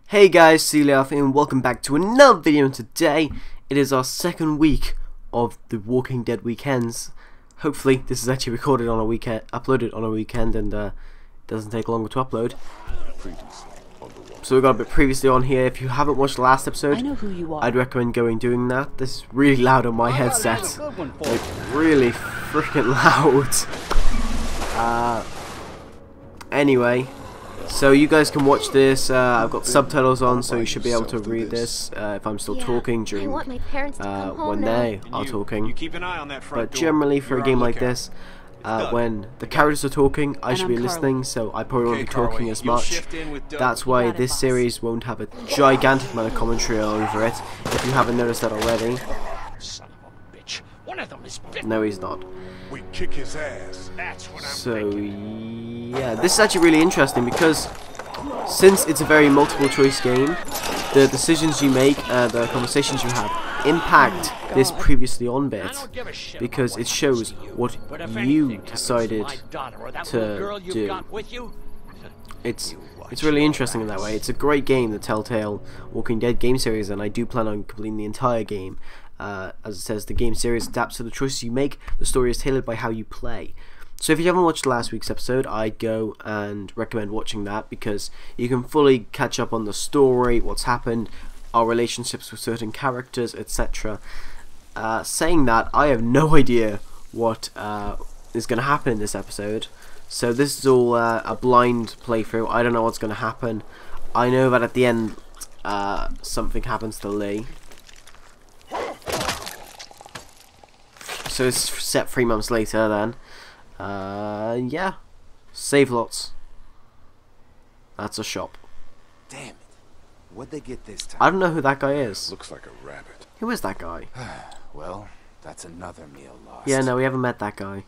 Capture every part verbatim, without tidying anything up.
Hey guys, Sealiaf and welcome back to another video, and today it is our second week of the Walking Dead weekends. Hopefully this is actually recorded on a weekend, uploaded on a weekend, and uh, doesn't take longer to upload. So we got a bit previously on here. If you haven't watched the last episode, I know who you are. I'd recommend going doing that. This is really loud on my headset, like really freaking loud. Uh, anyway. So you guys can watch this. Uh, I've got subtitles on, so you should be able to read this uh, if I'm still yeah, talking during uh, when they are talking. You keep an eye on that front But door. generally, for You're a game on like lookout. this, uh, when the characters are talking, I And should I'm be Carly. listening, so I probably won't Okay, be talking Carly, as you'll much. shift in with Doug. That's why You got it, this boss. series won't have a gigantic amount of commentary over it. If you haven't noticed that already, Son of a bitch. One of them is bit. no, he's not. We kick his ass. That's what I'm So thinking. yeah, this is actually really interesting because since it's a very multiple choice game, the decisions you make, uh, the conversations you have, impact this previously on I bit don't give a shit because about it shows happens to what But if you anything happens to decided my daughter or that to little girl you've do. got with you, It's You watch it's really your interesting in that way. It's a great game, the Telltale Walking Dead game series, and I do plan on completing the entire game. Uh, as it says, the game series adapts to the choices you make. The story is tailored by how you play. So if you haven't watched last week's episode, I'd go and recommend watching that because you can fully catch up on the story, what's happened, our relationships with certain characters, et cetera. Uh, saying that, I have no idea what uh, is going to happen in this episode. So this is all uh, a blind playthrough. I don't know what's going to happen. I know that at the end, uh, something happens to Lee. So it's set three months later then. Uh, yeah. Save lots. That's a shop. Damn it. What'd they get this time? I don't know who that guy is. Looks like a rabbit. Who is that guy? Well, that's another meal lost. Yeah, no, we haven't met that guy.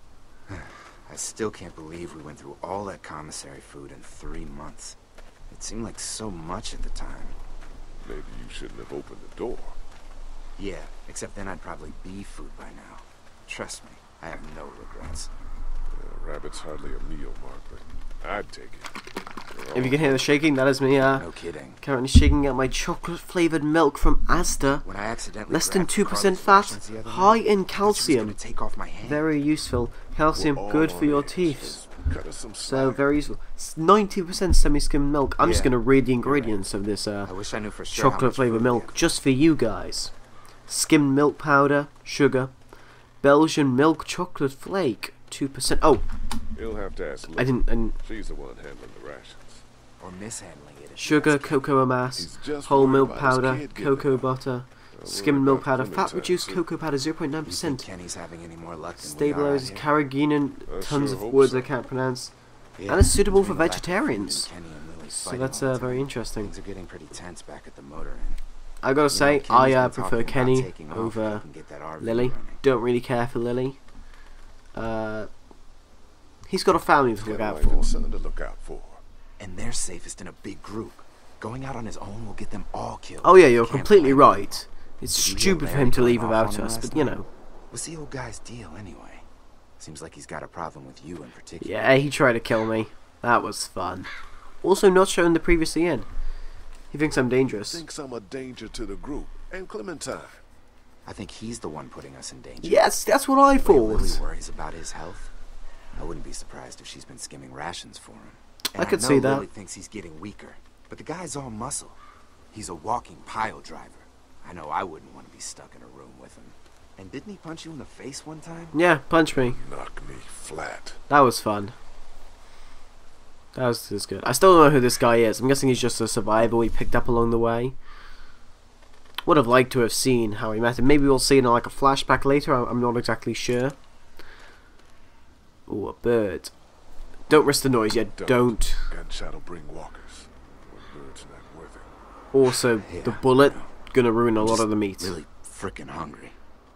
I still can't believe we went through all that commissary food in three months. It seemed like so much at the time. Maybe you shouldn't have opened the door. Yeah, except then I'd probably be food by now. Trust me, I have no regrets. Yeah, rabbit's hardly a meal, Mark, but I'd take it. If you can hear the shaking, that is me, uh, No kidding. currently shaking out my chocolate-flavoured milk from Asda. When I accidentally Less than grabbed two percent Carly's fat, rations the other high night, in I thought she was calcium. gonna take off my hand. Very useful. Calcium, We're good all for your on edge. teeth. Just cut us some So slack. very useful. ninety percent semi-skimmed milk. I'm just Yeah, going to read the you're right. ingredients of this uh, I wish I knew for sure how chocolate much flavored food milk we have. just for you guys. Skimmed milk powder, sugar, Belgian milk chocolate flake, two percent. Oh, You'll have to ask I Liz. didn't. And She's the one handling the rations. Or mishandling it. if you sugar, ask me. cocoa mass, He's just whole worried milk about his powder, kid getting cocoa it. butter, worry skimmed milk about powder, Clementine, fat reduced too. cocoa powder, zero point nine You think percent. Kenny's having any more luck than we are out Stabilizes here? carrageenan, I tons sure of hope words so. I can't pronounce. Yeah, And it's suitable for between the lack of food and vegetarians. Kenny and Lily So fighting that's all uh, the very time, interesting. Things are getting pretty tense back at the motor inn. I gotta say, Kenny's I uh, been prefer talking about Kenny taking off over if he can get that R V Lily. running. Don't really care for Lily. Uh, he's got a family to He's look got a out wife and for. a son to look out for. And they're safest in a big group. Going out on his own will get them all killed. Oh yeah, you're Can't completely blame him. right. It's Did you hear stupid for Larry him to going leave off without on him us, last but you night? know. What's the old guy's deal anyway? Seems like he's got a problem with you in particular. Yeah, he tried to kill me. That was fun. Also not shown the previously in. He thinks I'm dangerous. Thinks I'm a danger to the group. And Clementine. I think he's the one putting us in danger. Yes, that's what I The way Lily thought. worries about his health. I wouldn't be surprised if she's been skimming rations for him. And I could know see that. Lily thinks he's getting weaker, but the guy's all muscle. He's a walking pile driver. I know I wouldn't want to be stuck in a room with him. And didn't he punch you in the face one time? Yeah, punch me. Knock me flat. That was fun. That was just good. I still don't know who this guy is. I'm guessing he's just a survivor we picked up along the way. Would have liked to have seen how he met him. Maybe we'll see in like a flashback later. I- I'm not exactly sure. Ooh, a bird. Don't risk the noise yet. Don't. Don't. Gunshot'll bring walkers. When bird's not worth it. Also, Yeah, the bullet I know. gonna ruin a I'm lot just of the meat. Really frickin' hungry.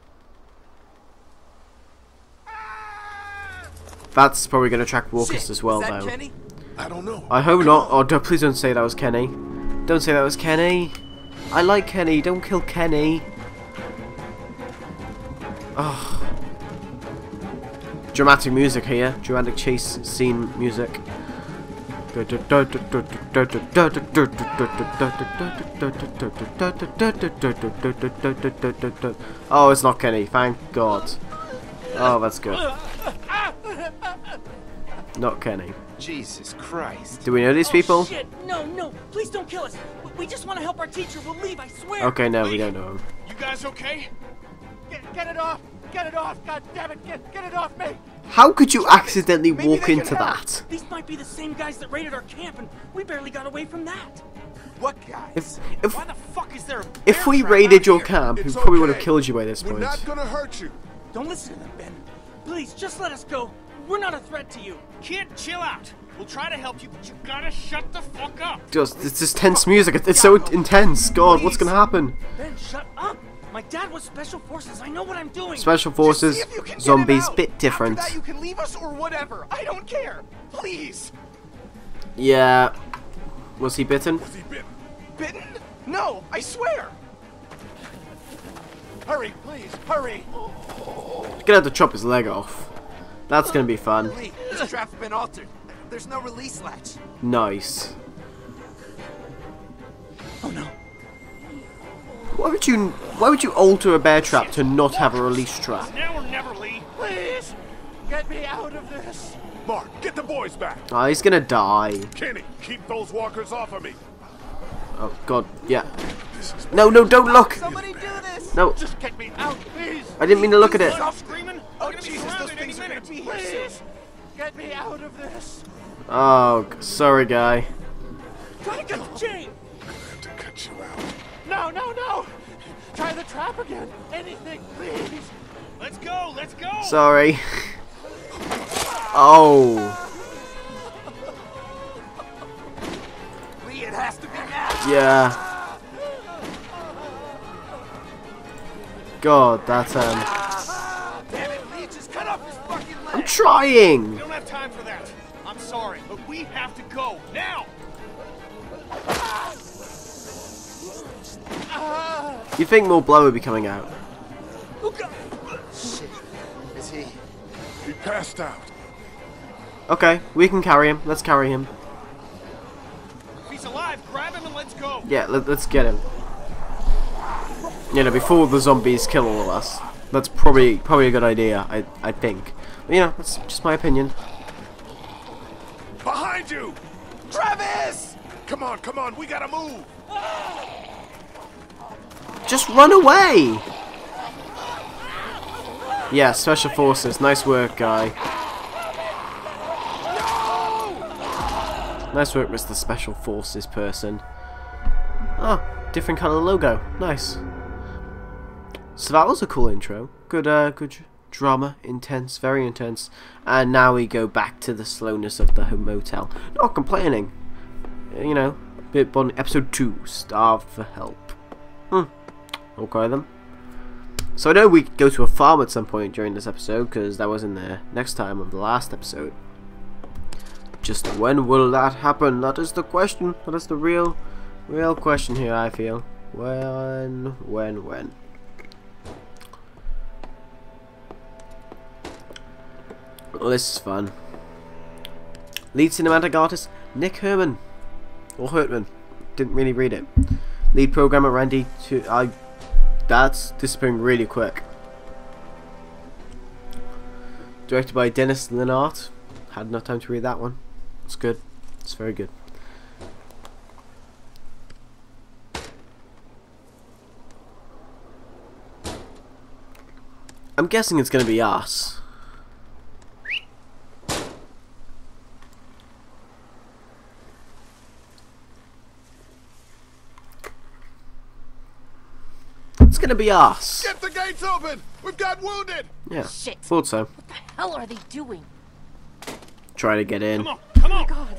That's probably gonna attract walkers as well, though. I don't know. I hope not. Oh, don't, please don't say that was Kenny. Don't say that was Kenny. I like Kenny. Don't kill Kenny. Oh. Dramatic music here. Dramatic chase scene music. Oh, it's not Kenny, thank God. Oh, that's good. Not Kenny. Jesus Christ. Do we know these people? Oh, shit. No, no, please don't kill us. We- We just want to help our teacher. We'll leave, I swear. Okay, no, we don't know him. You guys okay? Get, get it off! Get it off! God damn it! Get, get it off me! How could you accidentally Maybe walk they can into help. that? These might be the same guys that raided our camp, and we barely got away from that. What guys? If if Why the fuck is there a if bear we trap raided out your here? camp, we It's probably would have okay. killed you by this We're point. not gonna hurt you. Don't listen to them, Ben. Please, just let us go. We're not a threat to you. Kid, chill out. We'll try to help you, but you gotta shut the fuck up. Just it's just tense music. It's, it's so intense. God, what's gonna happen? Ben, shut up. My dad was Special Forces. I know what I'm doing. Special Just forces, see if you can get zombies, him out. bit different. After that, you can leave us or whatever. I don't care. Please. Yeah. Was he bitten? Was he bitten? Bitten? No, I swear. Hurry, please, hurry! Gonna have to chop his leg off. That's gonna be fun. Lee, this strap's been altered. There's no release latch. Nice. Oh no. Why would you? Why would you alter a bear trap to not have a release trap? Now or never, Lee. Please! Get me out of this! Mark, get the boys back. Oh, he's gonna die. Kenny, keep those walkers off of me. Oh God, yeah. No, no, don't look. Somebody do this. No, Just get me out, please! I didn't mean to look at it. Stop screaming. Oh, We're gonna be Jesus, those surrounded any things are gonna minute. be here soon. Please! Get me out of this! Oh, g- sorry, guy. Try to get the chain. I have to cut you out. No, no, no! Try the trap again! Anything, please! Let's go. Let's go. Sorry. Oh, Lee, it has to be now. yeah. God, that um. Damn it, Lee, just cut off his fucking leg. I'm trying. We don't have time for that. I'm sorry, but we have to go now. You think more blood would be coming out? Oh God. Is he? He passed out. Okay, we can carry him. Let's carry him. If he's alive, grab him and let's go. Yeah, let, let's get him. You know, before the zombies kill all of us. That's probably probably a good idea. I I think. But, you know, that's just my opinion. Behind you! Travis! Come on, come on, we gotta move. Just run away! Yeah, Special Forces. Nice work, guy. Nice work, Mister Special Forces person. Oh, different colour logo. Nice. So that was a cool intro. Good, uh, good drama. Intense, very intense. And now we go back to the slowness of the motel. Not complaining. You know, bit on episode two. Starve for help. Hmm. Okay then. So I know we go to a farm at some point during this episode because that was in the next time of the last episode. Just when will that happen? That is the question. That is the real, real question here. I feel. When, when, when? Oh, this is fun. Lead cinematic artist Nick Herman or Hertman. Didn't really read it. Lead programmer Randy. To I. That's disappearing really quick. Directed by Dennis Lennart. Had enough time to read that one. It's good. It's very good. I'm guessing it's gonna be us. It's gonna be us. Get the gates open! We've got wounded! Yeah. Shit. Thought so. What the hell are they doing? Try to get in. Come on, come on. God.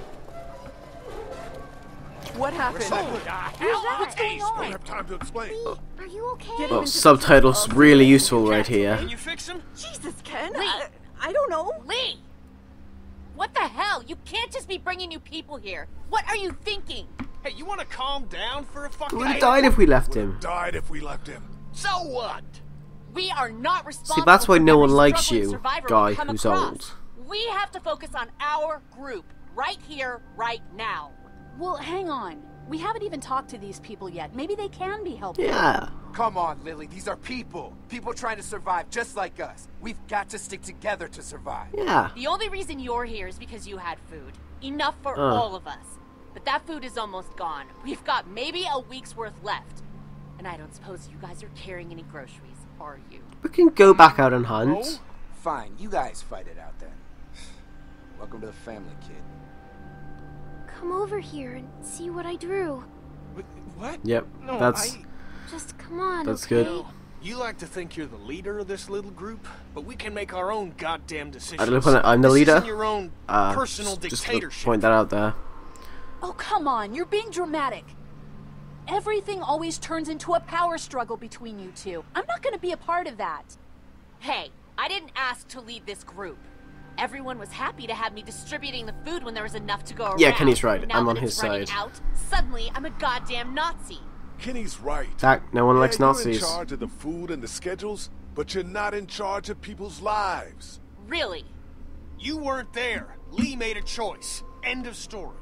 What happened? What's going We don't on? have time to explain. Are you okay? Well, Oh, subtitles really useful right here. Can you fix him? Jesus, Ken. I, I don't know. Lee! What the hell? You can't just be bringing new people here. What are you thinking? Hey, you want to calm down for a fucking We would have died if we left him. Died if we left him. So what? We are not responsible. See, that's why for no every one likes struggling you, survivor we guy come who's across. old. We have to focus on our group. right here, right now. Well, hang on. We haven't even talked to these people yet. Maybe they can be helpful. Yeah. Come on, Lily. These are people. People trying to survive just like us. We've got to stick together to survive. Yeah. The only reason you're here is because you had food. Enough for Uh. all of us. But that food is almost gone. We've got maybe a week's worth left. And I don't suppose you guys are carrying any groceries, are you? We can go back out and hunt. Oh, fine. You guys fight it out then. Welcome to the family, kid. Come over here and see what I drew. What? Yep. No, That's I... Just come on, that's okay? good. You like to think you're the leader of this little group, but we can make our own goddamn decisions. I don't know if I'm the This leader. isn't your own Uh, personal just, just to dictatorship. point that out there. Oh, come on. You're being dramatic. Everything always turns into a power struggle between you two. I'm not going to be a part of that. Hey, I didn't ask to lead this group. Everyone was happy to have me distributing the food when there was enough to go around. Yeah, Kenny's right. Now I'm that on it's his running side. Out, suddenly, I'm a goddamn Nazi. Kenny's right. Zach, no one Yeah, likes you're Nazis. in charge of the food and the schedules, but you're not in charge of people's lives. Really? You weren't there. Lee made a choice. End of story.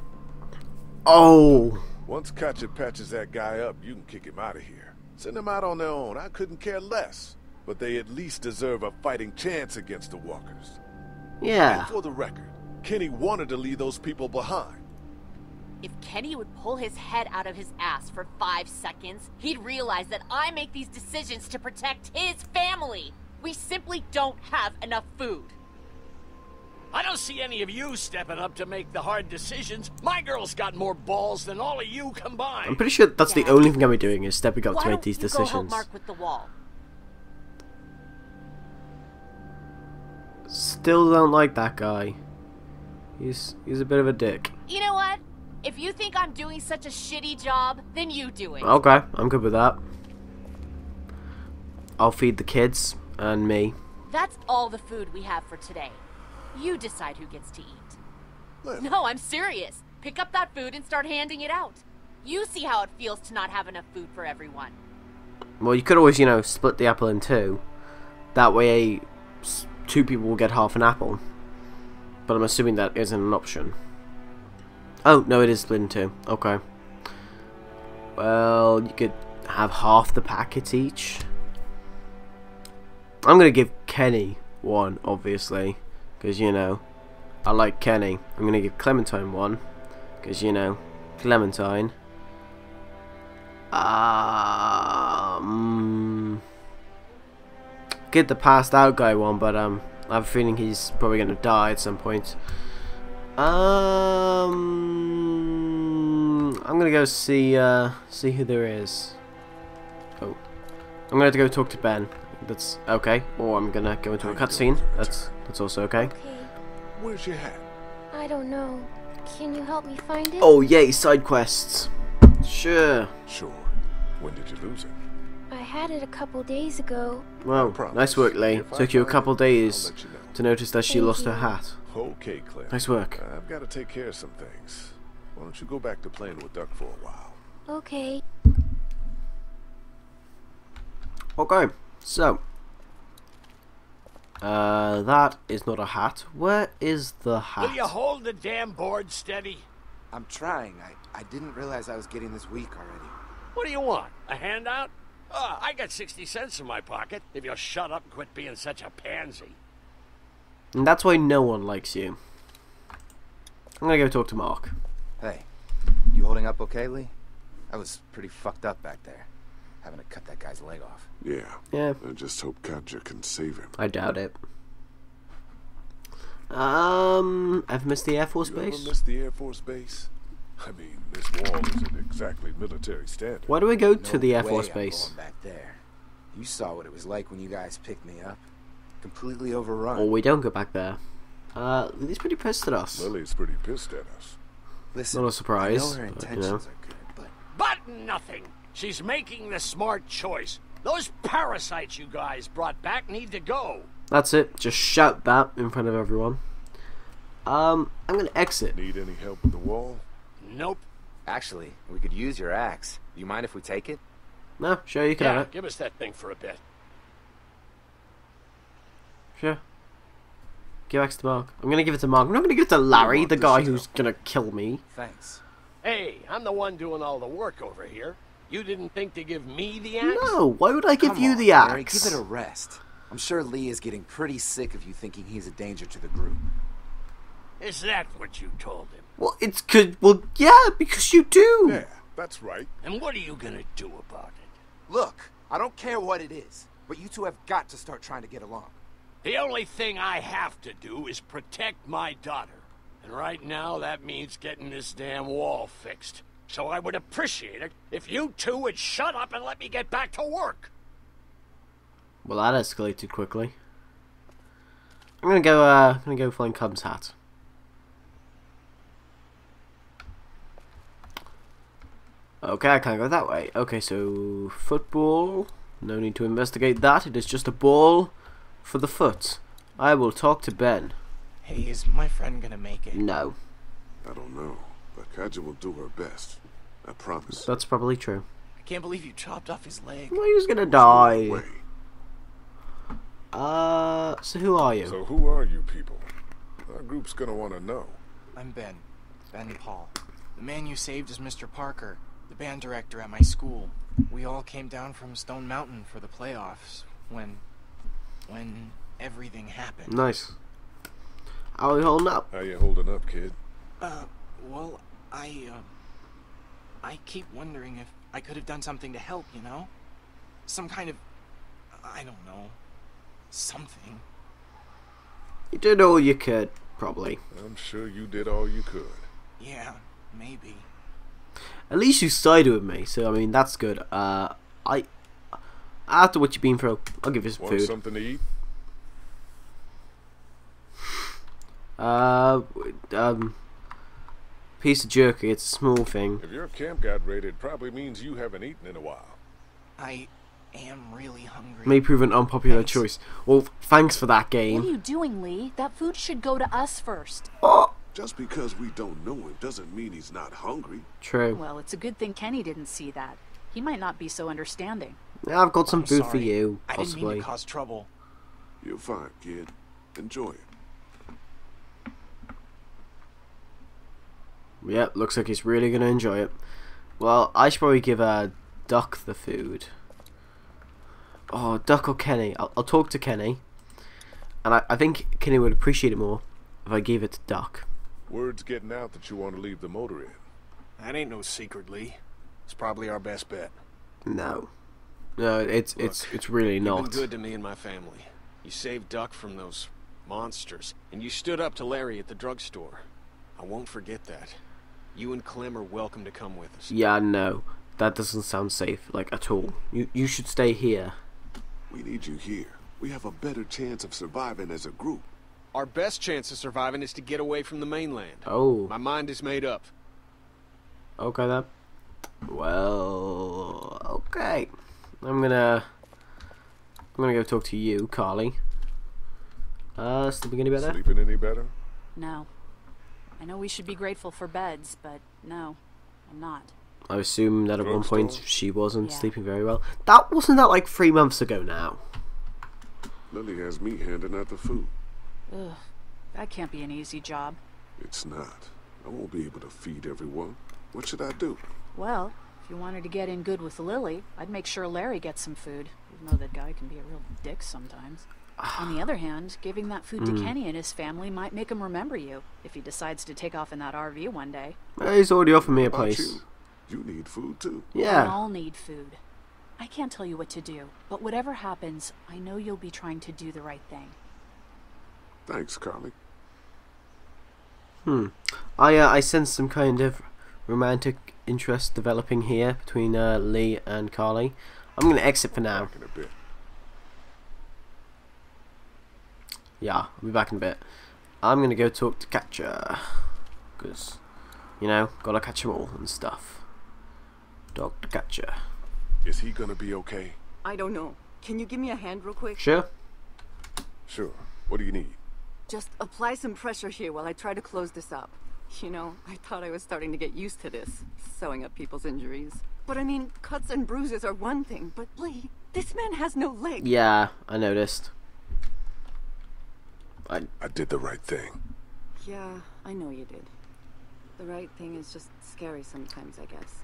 Oh. Once Katjaa patches that guy up, you can kick him out of here. Send them out on their own. I couldn't care less. But they at least deserve a fighting chance against the walkers. Yeah. And for the record, Kenny wanted to leave those people behind. If Kenny would pull his head out of his ass for five seconds, he'd realize that I make these decisions to protect his family. We simply don't have enough food. I don't see any of you stepping up to make the hard decisions. My girl's got more balls than all of you combined. I'm pretty sure that's the Yeah. only thing I'll be doing is stepping up Why to make don't these you go help decisions. Mark with the wall? Still don't like that guy. He's he's a bit of a dick. You know what? If you think I'm doing such a shitty job, then you do it. Okay, I'm good with that. I'll feed the kids and me. That's all the food we have for today. You decide who gets to eat. Look, No, I'm serious. Pick up that food and start handing it out. You see how it feels to not have enough food for everyone. Well, you could always, you know, split the apple in two. That way, s- two people will get half an apple. But I'm assuming that isn't an option. Oh, no, it is split in two. Okay. Well, you could have half the packets each. I'm going to give Kenny one, obviously. Because, you know, I like Kenny. I'm going to give Clementine one. Because, you know, Clementine. Um, get the passed out guy one, but um, I have a feeling he's probably going to die at some point. Um, I'm gonna go see uh see who there is. Oh, I'm gonna have to go talk to Ben. That's okay. Or I'm gonna go into a cutscene. That's that's also okay. Okay, where's your hat? I don't know. Can you help me find it? Oh yay, side quests. Sure. Sure. When did you lose it? I had it a couple days ago. Well, problem. nice work, Lee. If I Took you a find couple it, days I'll let you know. to notice that she Thank lost her you. hat. Okay, Claire. Nice work. I've got to take care of some things. Why don't you go back to playing with Duck for a while? Okay. Okay, so uh, that is not a hat. Where is the hat? Will you hold the damn board steady? I'm trying. I, I didn't realize I was getting this week already. What do you want? A handout? Oh, I got sixty cents in my pocket. If you'll shut up and quit being such a pansy. And that's why no one likes you. I'm gonna go talk to Mark. Hey, you holding up okay, Lee? I was pretty fucked up back there, having to cut that guy's leg off. Yeah. Yeah, I just hope Katjaa can save him. I doubt it. Um, I've missed the Air Force You Base. ever miss the Air Force Base? I mean, this wall isn't exactly military standard. Why do we go to No the Air way Force I'm Base? going back there. You saw what it was like when you guys picked me up. Completely overrun. Or we don't go back there. Uh, Lily's pretty pissed at us. Lily's pretty pissed at us. Listen, Not a surprise, I know her but, you intentions know. are good, but But nothing. She's making the smart choice. Those parasites you guys brought back need to go. That's it. Just shout that in front of everyone. Um, I'm gonna exit. Need any help with the wall? Nope. actually, we could use your axe. Do you mind if we take it? No, sure, you can Yeah, have it. give us that thing for a bit. Sure. Give X to Mark. I'm gonna give it to Mark. I'm not gonna give it to Larry, Mark, the this guy should who's help. gonna kill me. Thanks. Hey, I'm the one doing all the work over here. You didn't think to give me the axe? No, why would I give Come you on, the Larry, axe? give it a rest. I'm sure Lee is getting pretty sick of you thinking he's a danger to the group. Is that what you told him? Well, it's good. Well, yeah, because you do. Yeah, that's right. And what are you gonna do about it? Look, I don't care what it is, but you two have got to start trying to get along. The only thing I have to do is protect my daughter. And right now, that means getting this damn wall fixed. So I would appreciate it if you two would shut up and let me get back to work. Well, that escalated quickly. I'm gonna go. Uh, I'm gonna go find Cub's hat. Okay, I can't go that way. Okay, so football. No need to investigate that. It is just a ball for the foot. I will talk to Ben. Hey, is my friend gonna make it? No. I don't know, but Katjaa will do her best. I promise. That's probably true. I can't believe you chopped off his leg. Well, he was gonna die. Way. Uh, so who are you? So who are you people? Our group's gonna want to know. I'm Ben. Ben Paul. The man you saved is Mister Parker, the band director at my school. We all came down from Stone Mountain for the playoffs when... when everything happened. Nice. How are you holding up? How you holding up, kid? Uh, well, I, uh... I keep wondering if I could have done something to help, you know? Some kind of... I don't know. Something. You did all you could, probably. I'm sure you did all you could. Yeah, maybe. At least you sided with me, so I mean that's good. Uh, I after what you've been through, I'll give you some Want food. something to eat? Uh, um, piece of jerky. It's a small thing. If your camp got raided, it probably means you haven't eaten in a while. I am really hungry. May prove an unpopular Thanks. choice. Well, thanks for that What are game. you doing, Lee? That food should go to us first. Oh, Just because we don't know him doesn't mean he's not hungry. true. Well, it's a good thing Kenny didn't see that. He might not be so understanding. Yeah, I've got some I'm food for sorry. you, I didn't mean possibly. to cause trouble. You're fine, kid. Enjoy it. Yep, looks like he's really gonna enjoy it. Well, I should probably give uh, Duck the food. Oh, Duck or Kenny? I'll, I'll talk to Kenny. And I, I think Kenny would appreciate it more if I gave it to Duck. Word's getting out that you want to leave the motor in. That ain't no secret, Lee. It's probably our best bet. No. No, it's it's Look, it's really You've not. been good to me and my family. You saved Duck from those monsters, and you stood up to Larry at the drugstore. I won't forget that. You and Clem are welcome to come with us. Yeah, no. That doesn't sound safe, like, at all. You you should stay here. We need you here. We have a better chance of surviving as a group. Our best chance of surviving is to get away from the mainland. Oh. My mind is made up. Okay, then. Well, okay. I'm gonna... I'm gonna go talk to you, Carly. Uh, sleeping any better? Sleeping any better? No. I know we should be grateful for beds, but no, I'm not. I assume that at one point Drugstore? she wasn't Yeah. sleeping very well. That wasn't that like three months ago now. Lily has me handing out the food. Ugh, that can't be an easy job. It's not. I won't be able to feed everyone. What should I do? Well, if you wanted to get in good with Lily, I'd make sure Larry gets some food, even though that guy can be a real dick sometimes. On the other hand, giving that food to Mm. Kenny and his family might make him remember you, if he decides to take off in that R V one day. Uh, He's already offered me a About place. you? You need food too. We Yeah. all need food. I can't tell you what to do, but whatever happens, I know you'll be trying to do the right thing. Thanks, Carly. Hmm. I uh, I sense some kind of romantic interest developing here between uh, Lee and Carly. I'm gonna exit for now. Back in a bit. Yeah, I'll be back in a bit. I'm gonna go talk to Katjaa, because, you know, gotta catch 'em all and stuff. Doctor Katjaa. Is he gonna be okay? I don't know. Can you give me a hand real quick? Sure. Sure. What do you need? Just apply some pressure here while I try to close this up. You know, I thought I was starting to get used to this, sewing up people's injuries. But I mean, cuts and bruises are one thing, but Lee, this man has no leg. Yeah, I noticed. I, I did the right thing. Yeah, I know you did. The right thing is just scary sometimes, I guess.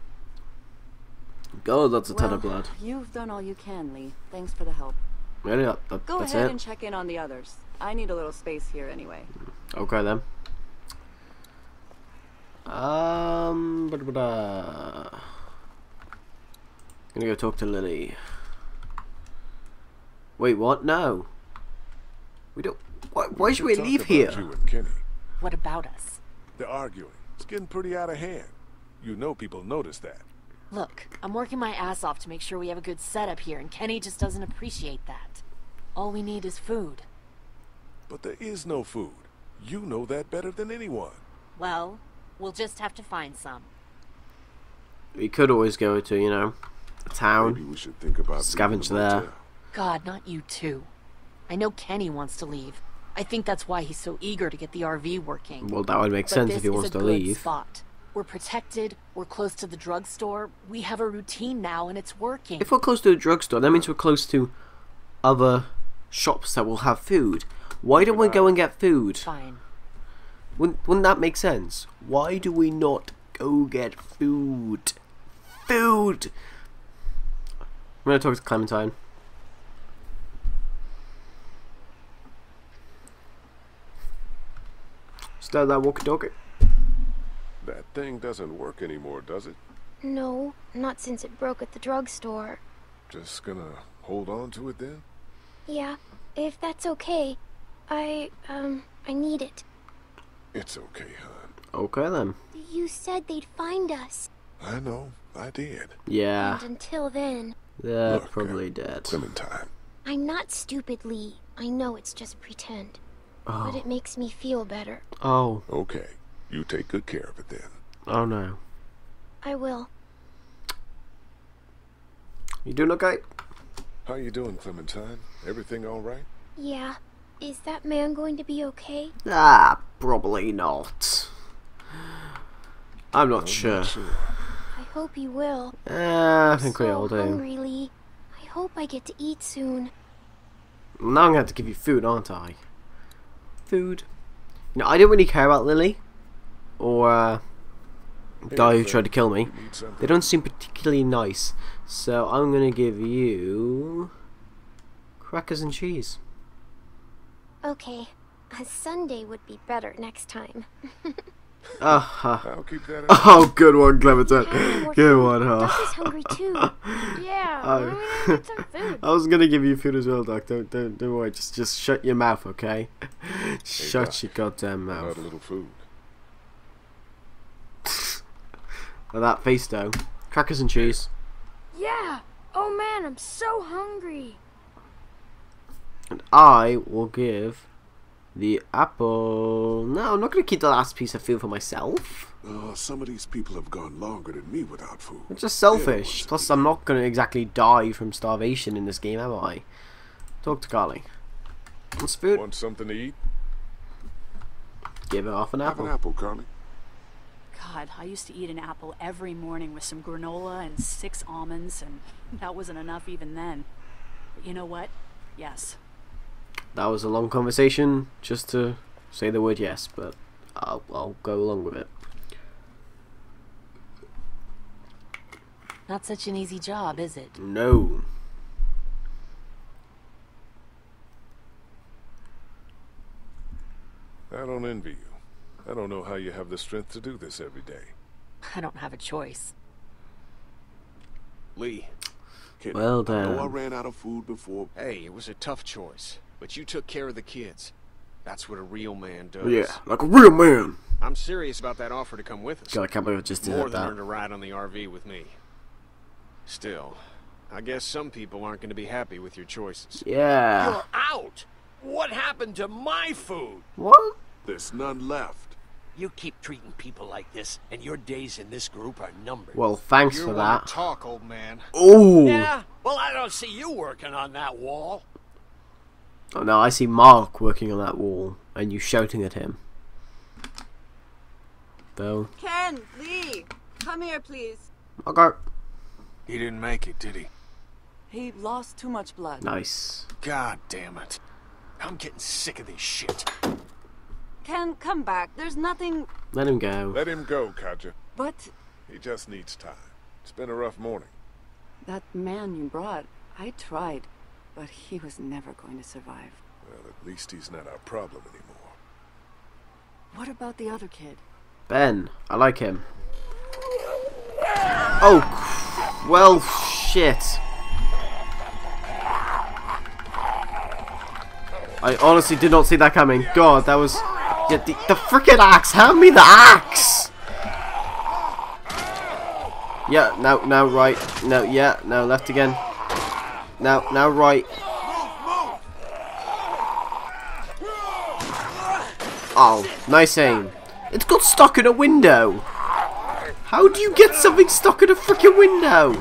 God, that's a ton Well, of blood. You've done all you can, Lee. Thanks for the help. Really? That, that, Go that's ahead it? and check in on the others. I need a little space here anyway. Okay then. Um, blah, blah, blah. Gonna go talk to Lily. Wait, what? No. We don't. Why, why should we Talk leave about here? You and Kenny. What about us? They're arguing. It's getting pretty out of hand. You know people notice that. Look, I'm working my ass off to make sure we have a good setup here, and Kenny just doesn't appreciate that. All we need is food. But there is no food. You know that better than anyone. Well, we'll just have to find some. We could always go to, you know, a town. Maybe we should think about scavenge leaving the there. motel. God, not you too. I know Kenny wants to leave. I think that's why he's so eager to get the R V working. Well, that would make But sense this if he is wants a to good leave. Spot. We're protected, we're close to the drugstore, we have a routine now and it's working. If we're close to a drugstore, that means we're close to other shops that will have food. Why don't we go and get food? Fine. Wouldn't, wouldn't that make sense? Why do we not go get food? Food! I'm gonna talk to Clementine. Start that walkie-talkie. That thing doesn't work anymore, does it? No, not since it broke at the drugstore. Just gonna hold on to it then? Yeah, if that's okay. I, um, I need it. It's okay, hon. Okay then. You said they'd find us. I know, I did. Yeah, And until then, they're Look, probably uh, dead. Clementine. I'm not stupid, Lee. I know it's just pretend. Oh. But it makes me feel better. Oh. Okay, you take good care of it then. Oh no. I will. You doing okay? How you doing, Clementine? Everything all right? Yeah. Is that man going to be okay? Ah, probably not. I'm not I'm sure. not sure. I hope he will. Uh, I think so we all do. hungry, Lee. I hope I get to eat soon. Now I'm going to have to give you food, aren't I? Food. You know, I don't really care about Lily. Or, uh, Hey, guy who friend, tried to kill me. you need something? They don't seem particularly nice. So I'm going to give you crackers and cheese. Okay. A Sunday would be better next time. Uh-huh. I'll keep that in Oh, good one, Clementine. more Good food. one, huh? Doc is hungry too. Yeah, Oh. we're gonna get some food. I was gonna give you food as well, Doc. Don't, don't, don't worry. Just, just shut your mouth, okay? Shut Doc, your goddamn How mouth. about a little food? Like that face, though. Crackers and cheese. Yeah. Oh man, I'm so hungry. And I will give the apple. No, I'm not gonna keep the last piece of food for myself. Uh, some of these people have gone longer than me without food. It's just They're the selfish. ones Plus, that I'm not gonna exactly die from starvation in this game, am I? Talk to Carly. What's food? Want something to eat? Give her half an Have apple. an apple, Carly. God, I used to eat an apple every morning with some granola and six almonds, and that wasn't enough even then. But you know what? Yes. That was a long conversation just to say the word yes, but I'll, I'll go along with it. Not such an easy job, is it? No. I don't envy you. I don't know how you have the strength to do this every day. I don't have a choice. Lee, Kenny, Well I know I done. ran out of food before. hey, it was a tough choice, but you took care of the kids. That's what a real man does. Yeah, like a real man. I'm serious about that offer to come with us. God, I can't believe I just did More that. than earn a ride on the R V with me. Still, I guess some people aren't going to be happy with your choices. Yeah. You're out! What happened to my food? What? There's none left. You keep treating people like this, and your days in this group are numbered. Well, thanks You for wanna that. talk, old man. Ooh. Yeah? Well, I don't see you working on that wall. Oh no, I see Mark working on that wall, and you shouting at him. Though. Ken, Lee, come here, please. Okay. He didn't make it, did he? He lost too much blood. Nice. God damn it. I'm getting sick of this shit. Ken, come back. There's nothing... Let him go. Let him go, Katjaa. But... He just needs time. It's been a rough morning. that man you brought, I tried, but he was never going to survive. Well, at least he's not our problem anymore. What about the other kid? Ben, I like him. Oh, well, shit. I honestly did not see that coming. God, that was... Yeah, the, the freaking axe! Hand me the axe! Yeah, now, now right. No, yeah, now left again. Now, now right. Oh, nice aim. It's got stuck in a window. How do you get something stuck in a freaking window?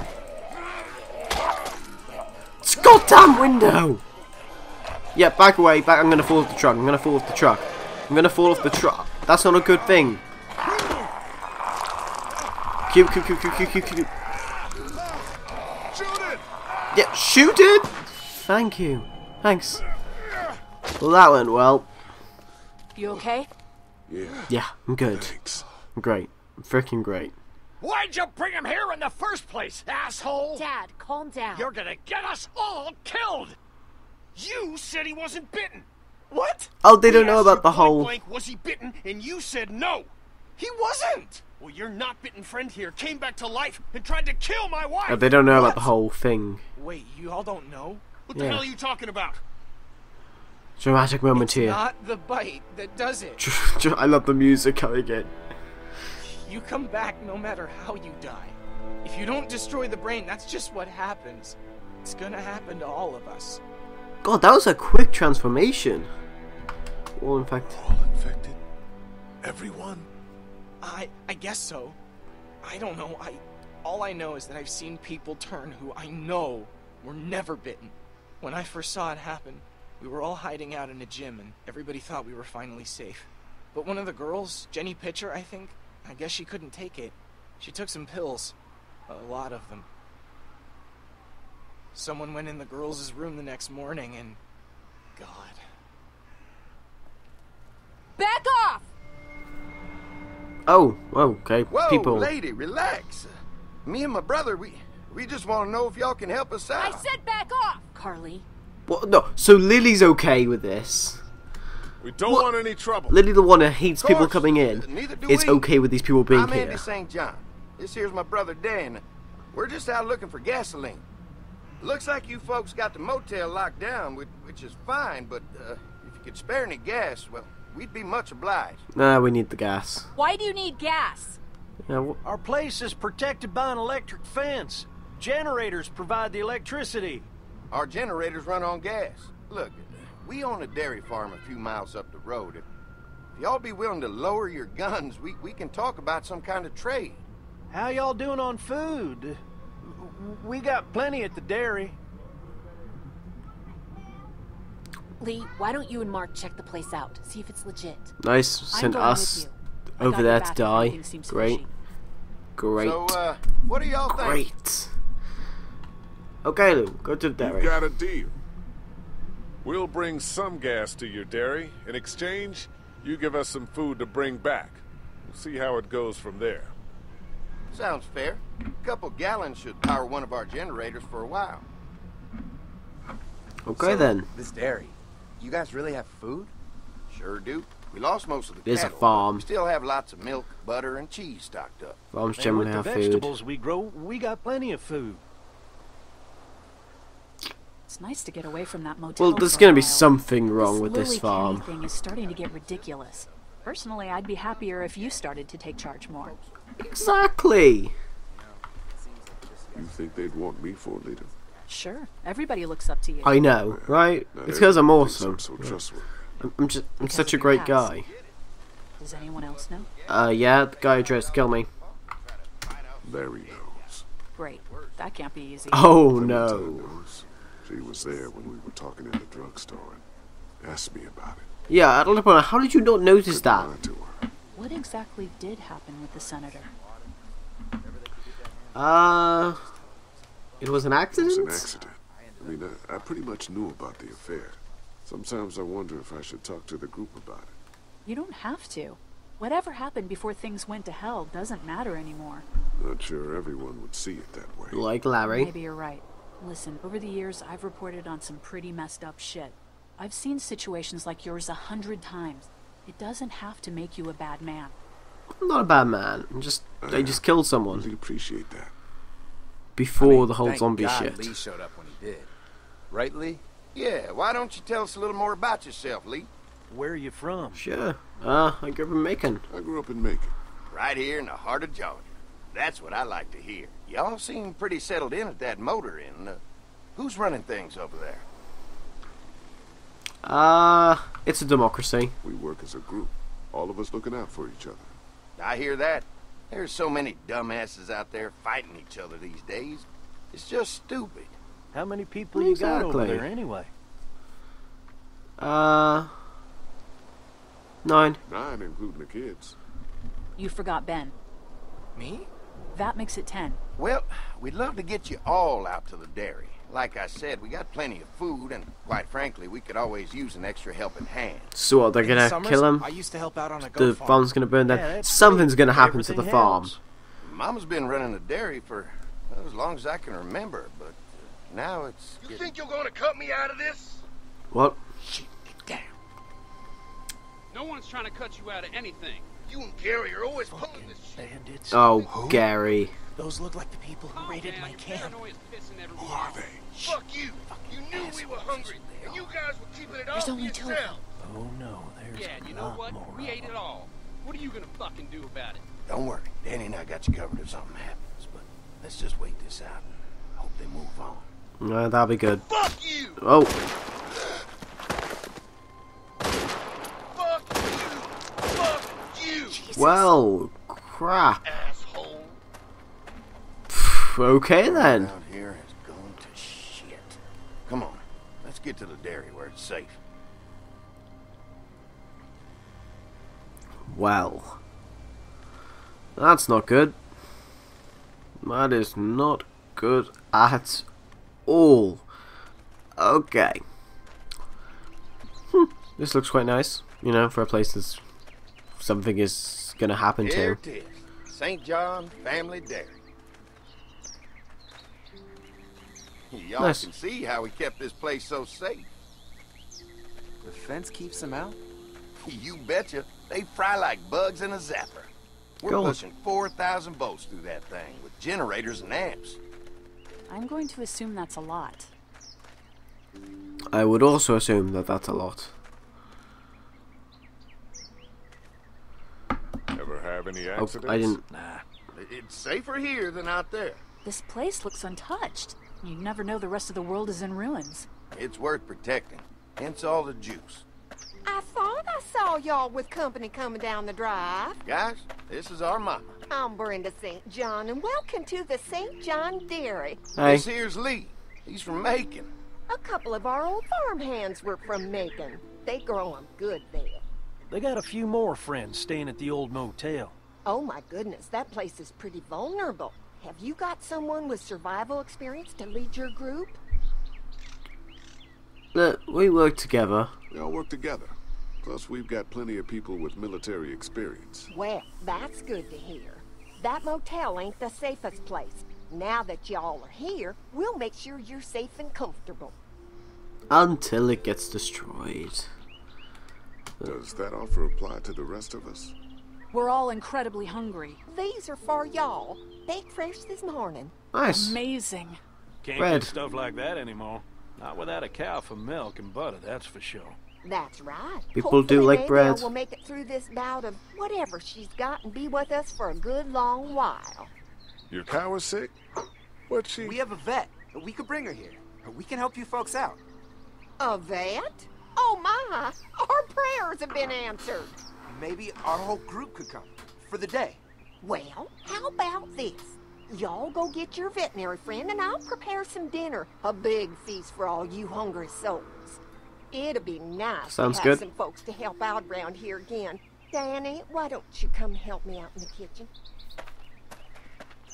It's a goddamn window. Yeah, back away. Back. I'm gonna fall off the truck. I'm gonna fall off the truck. I'm gonna fall off the truck. That's not a good thing. Cube, cube, cube, cube, cube, cube, cube. Shoot it! Yeah, shoot it. Thank you. Thanks. Well, that went well. You okay? Yeah. Yeah, I'm good. Thanks. I'm great. I'm freaking great. Why'd you bring him here in the first place, asshole? Dad, calm down. You're gonna get us all killed! You said he wasn't bitten! What? Oh, they don't We know asked about you the point whole... blank, was he bitten? And you said no! He wasn't! Well, your not bitten friend here came back to life and tried to kill my wife! Oh, they don't know What? about the whole thing. Wait, you all don't know? What the Yeah. hell are you talking about? Dramatic moment It's here. not the bite that does it. I love the music coming in. You come back no matter how you die. If you don't destroy the brain, that's just what happens. It's gonna happen to all of us. God, that was a quick transformation. All infected. All infected? Everyone? I I guess so. I don't know. I all I know is that I've seen people turn who I know were never bitten. When I first saw it happen, we were all hiding out in a gym and everybody thought we were finally safe. But one of the girls, Jenny Pitcher, I think, I guess she couldn't take it. She took some pills. A lot of them. Someone went in the girls' room the next morning and... God. Back off! Oh, okay. Whoa, People. lady, relax. Uh, me and my brother, we we just want to know if y'all can help us out. I said back off! Carly. What? No. So Lily's okay with this. We don't What? want any trouble. Lily, the one who hates Of people course, coming in, uh, neither do is we. okay with these people being I'm here. Andy Saint John. This here's my brother Dan. We're just out looking for gasoline. Looks like you folks got the motel locked down, which, which is fine, but uh, if you could spare any gas, well, we'd be much obliged. Nah, we need the gas. Why do you need gas? Yeah, Our place is protected by an electric fence. Generators provide the electricity. Our generators run on gas. Look, we own a dairy farm a few miles up the road. If, if y'all be willing to lower your guns, we, we can talk about some kind of trade. How y'all doing on food? We got plenty at the dairy. Lee, why don't you and Mark check the place out? See if it's legit. nice. I'm Send going us with you. I over got there your to back if die. anything seems Great. fishy. Great. So, uh, what do y'all think? Great. Okay, Lou, go to the dairy. You got a deal. We'll bring some gas to your dairy. In exchange, you give us some food to bring back. We'll see how it goes from there. Sounds fair. A couple gallons should power one of our generators for a while. Okay So, then. This dairy, you guys really have food? Sure do. We lost most of the There's a cattle, but farm. We still have lots of milk, butter, and cheese stocked up. Farms And generally with have the food. vegetables we grow, we got plenty of food. It's nice to get away from that motel. Well, there's for a gonna be while. something wrong with Lily this County farm. thing is starting to get ridiculous. Personally, I'd be happier if you started to take charge more. Exactly. You think they'd want me for a leader? Sure, everybody looks up to you. I know, right? Not It's because I'm everyone thinks awesome. I'm so trustworthy. I'm, I'm just, I'm Because such a of your great past. guy. Does anyone else know? Uh, yeah, the guy who tries to kill me. Larry knows. Great. That can't be easy. Oh Clementine no. knows. She was there when we were talking in the drugstore and asked me about it. Yeah, I don't know. How did you not notice that? Lied to her. What exactly did happen with the senator? Uh, it was an It accident. was an accident. I mean, I, I pretty much knew about the affair. Sometimes I wonder if I should talk to the group about it. You don't have to. Whatever happened before things went to hell doesn't matter anymore. Not sure everyone would see it that way. Like Larry. Maybe you're right. Listen, over the years, I've reported on some pretty messed up shit. I've seen situations like yours a hundred times. It doesn't have to make you a bad man. I'm not a bad man. I'm just I, I just killed someone. I really appreciate that. Before I mean, the whole thank zombie God shit. Lee showed up when he did. Right, Lee? Yeah, why don't you tell us a little more about yourself, Lee? Where are you from? Sure. Uh, I grew up in Macon. I grew up in Macon. Right here in the heart of Georgia. That's what I like to hear. Y'all seem pretty settled in at that motor inn. Uh, who's running things over there? Uh, it's a democracy. We work as a group. All of us looking out for each other. I hear that. There's so many dumbasses out there fighting each other these days. It's just stupid. How many people you got over Exactly. there anyway? Uh, nine. Nine, including the kids. You forgot Ben. Me? That makes it ten. Well, we'd love to get you all out to the dairy. Like I said, we got plenty of food, and quite frankly, we could always use an extra helping hand. So what, they're In gonna summers, kill him? I used to help out on a The goat farm. farm's gonna burn down. Yeah, that's Something's great. gonna happen to the Everything farm. helps. Mama's been running the dairy for well, as long as I can remember, but uh, now it's... You think you're gonna cut me out of this? What? Shit, get down. No one's trying to cut you out of anything. You and Gary are always pulling this shit. Bandits. Oh, Who? Gary. Those look like the people who Oh, raided man, my your camp. paranoia's pissing everyone Who are off. they? Fuck you. You knew we were hungry, and you guys were keeping it all There's to only two of yourself. Oh no, there's Yeah, a you know lot what? more We of ate it them. all. What are you gonna fucking do about it? Don't worry, Danny and I got you covered if something happens, but let's just wait this out and hope they move on. No, that'll be good. Fuck you. Oh, Fuck you. Fuck you. well, crap. Asshole. Okay then. Out here has gone to shit. Come on, let's get to the dairy where it's safe. Well, that's not good. That is not good at all. Okay. Hmm. This looks quite nice, you know, for a place that's something is gonna happen Here to. it is, Saint John Family Dairy. Y'all Nice. can see how we kept this place so safe. The fence keeps them out? You betcha. They fry like bugs in a zapper. We're Go on. pushing four thousand volts through that thing with generators and amps. I'm going to assume that's a lot. I would also assume that that's a lot. Ever have any Oh, accidents? I didn't. Nah. It's safer here than out there. This place looks untouched. You'd never know the rest of the world is in ruins. It's worth protecting. Hence all the juice. I thought I saw y'all with company coming down the drive. Guys, this is our mama. I'm Brenda Saint John, and welcome to the Saint John Dairy. Hey. This here's Lee. He's from Macon. A couple of our old farm hands were from Macon. They grow 'em good there. They got a few more friends staying at the old motel. Oh my goodness, that place is pretty vulnerable. Have you got someone with survival experience to lead your group? Look, we work together. We all work together. Plus, we've got plenty of people with military experience. Well, that's good to hear. That motel ain't the safest place. Now that y'all are here, we'll make sure you're safe and comfortable. Until it gets destroyed. Does that offer apply to the rest of us? We're all incredibly hungry. These are for y'all. Baked fresh this morning. Nice. Amazing. Can't Bread. get stuff like that anymore. Not without a cow for milk and butter, that's for sure. That's right. People do Hopefully like Maybelle bread. will make it through this bout of whatever she's got and be with us for a good long while. Your cow is sick? What's she? We have a vet. We could bring her here. We can help you folks out. A vet? Oh my! Our prayers have been answered. Maybe our whole group could come. For the day. Well, how about this? Y'all go get your veterinary friend and I'll prepare some dinner. A big feast for all you hungry souls. It'll be nice Sounds to have good. some folks to help out around here again. Danny, why don't you come help me out in the kitchen?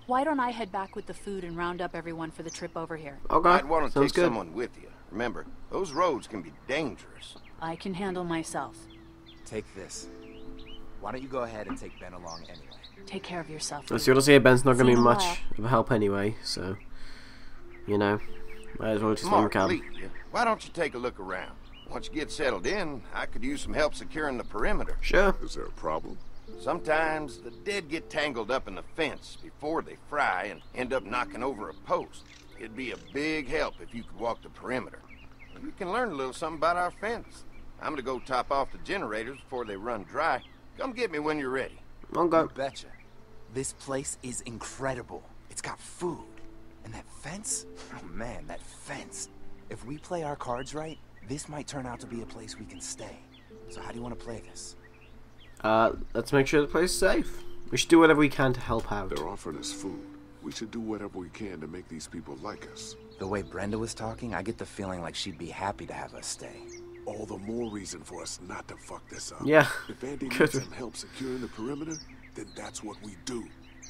Why don't I head back with the food and round up everyone for the trip over here? Okay, I'd want to sounds take good. someone with you. Remember, those roads can be dangerous. I can handle myself. Take this. Why don't you go ahead and take Ben along anyway? Take care of yourself. As you want to say, Ben's not going to See be you in a much while. of a help anyway, so you know, might as well just let him Mark, come. please, why don't you take a look around? Once you get settled in, I could use some help securing the perimeter. Sure. Is there a problem? Sometimes the dead get tangled up in the fence before they fry and end up knocking over a post. It'd be a big help if you could walk the perimeter. You can learn a little something about our fence. I'm gonna go top off the generators before they run dry. Come get me when you're ready. Okay. You betcha. This place is incredible. It's got food. And that fence? Oh man, that fence. If we play our cards right, this might turn out to be a place we can stay. So how do you want to play this? Uh, let's make sure the place is safe. We should do whatever we can to help out. They're offering us food. We should do whatever we can to make these people like us. The way Brenda was talking, I get the feeling like she'd be happy to have us stay. All the more reason for us not to fuck this up. Yeah. If Andy Good. needs some help securing the perimeter, then that's what we do.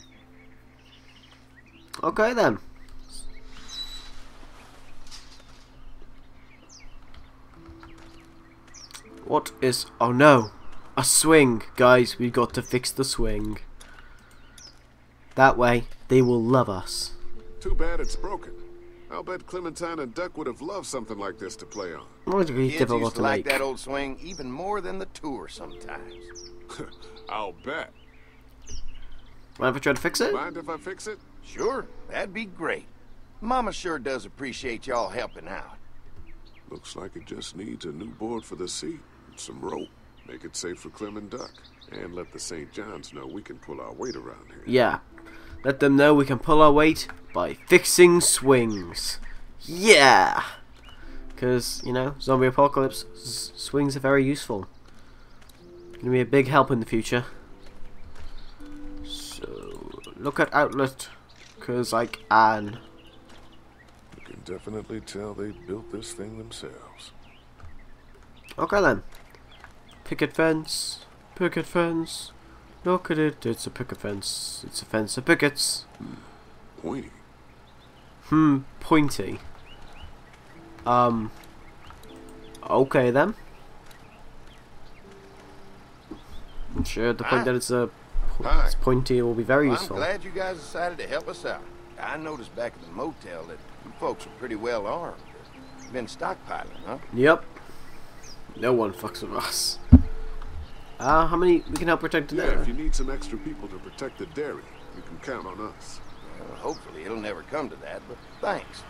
Okay then. What is... Oh no. A swing. Guys, we've got to fix the swing. That way, they will love us. Too bad it's broken. I'll bet Clementine and Duck would have loved something like this to play on. What a Kids difficult used to to like make. that old swing even more than the tour sometimes. I'll bet. Mind if I try to fix it? Mind if I fix it? Sure, that'd be great. Mama sure does appreciate y'all helping out. Looks like it just needs a new board for the seat, some rope, make it safe for Clem and Duck, and let the Saint Johns know we can pull our weight around here. Yeah. Let them know we can pull our weight by fixing swings. Yeah! Because, you know, zombie apocalypse, s swings are very useful. Gonna be a big help in the future. So, look at Outlet, because I can. You can definitely tell they built this thing themselves. Okay then. Picket fence, picket fence. Look at it, it's a picket fence. It's a fence of pickets. Pointy. Hmm, pointy. Um. Okay then. I'm sure the point Hi. that it's a Hi. it's pointy will be very Well, useful. I'm glad you guys decided to help us out. I noticed back at the motel that you folks are pretty well armed. You've been stockpiling, huh? Yep. No one fucks with us. Uh, how many we can help protect the Yeah, dairy? if you need some extra people to protect the dairy, you can count on us. Well, hopefully it'll never come to that, but thanks.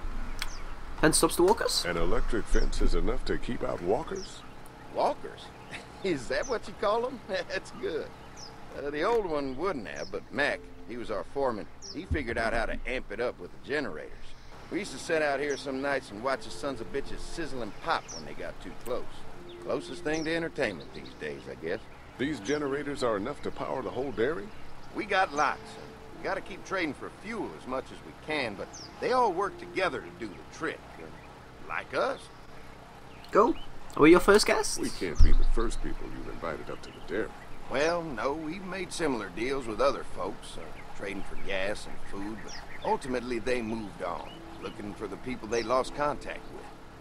Fence stops the walkers? An electric fence is enough to keep out walkers? Walkers? Is that what you call them? That's good. Uh, the old one wouldn't have, but Mac, he was our foreman. He figured out how to amp it up with the generators. We used to sit out here some nights and watch the sons of bitches sizzle and pop when they got too close. Closest thing to entertainment these days, I guess. These generators are enough to power the whole dairy? We got lots. We gotta keep trading for fuel as much as we can, but they all work together to do the trick. Like us. Go. Are we your first guest? We can't be the first people you've invited up to the dairy. Well, no, we've made similar deals with other folks, uh, trading for gas and food, but ultimately they moved on, looking for the people they lost contact with.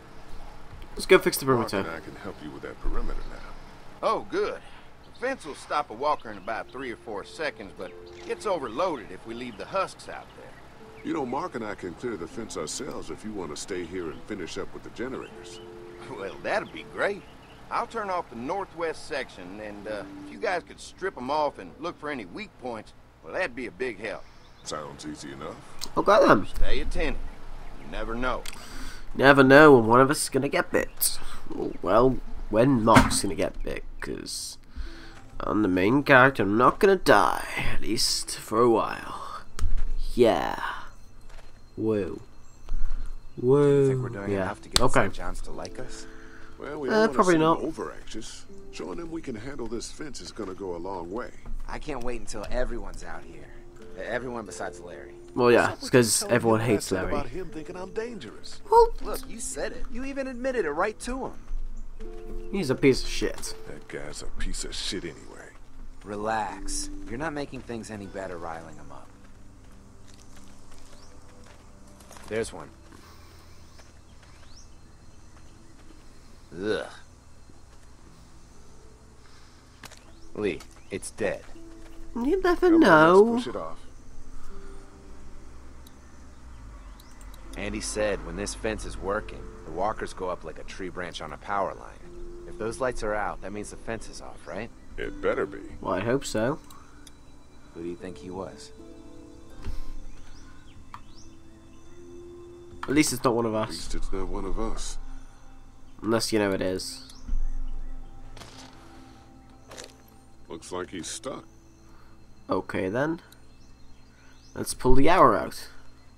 Let's go fix the Mark perimeter. and I can help you with that perimeter now. Oh, good. The fence will stop a walker in about three or four seconds, but gets overloaded if we leave the husks out there. You know, Mark and I can clear the fence ourselves if you want to stay here and finish up with the generators. Well, that'd be great. I'll turn off the northwest section, and uh, if you guys could strip them off and look for any weak points, well, that'd be a big help. Sounds easy enough. Okay then. Stay attentive. You never know. Never know when one of us is gonna get bit. Well, when Mark's gonna get bit, because I'm the main character. I'm not gonna die, at least for a while. Yeah. Whoa. Whoa. You think we're doing yeah. enough to get okay. Saint Johns to like us? Well, we Uh, don't want to probably seem not. over anxious. Showing them we can handle this fence is going to go a long way. I can't wait until everyone's out here. Everyone besides Larry. Well, yeah, it's because Telling everyone him what I hates said Larry. about him thinking I'm dangerous. Look, you said it. You even admitted it right to him. He's a piece of shit. That guy's a piece of shit anyway. Relax. You're not making things any better riling him up. There's one. Ugh. Lee, it's dead. You never Come know. on, let's push it off. Andy said when this fence is working, the walkers go up like a tree branch on a power line. If those lights are out, that means the fence is off, right? It better be. Well, I hope so. Who do you think he was? At least it's not one of At us. least it's not one of us. Unless you know it is. Looks like he's stuck. Okay then. Let's pull the arrow out.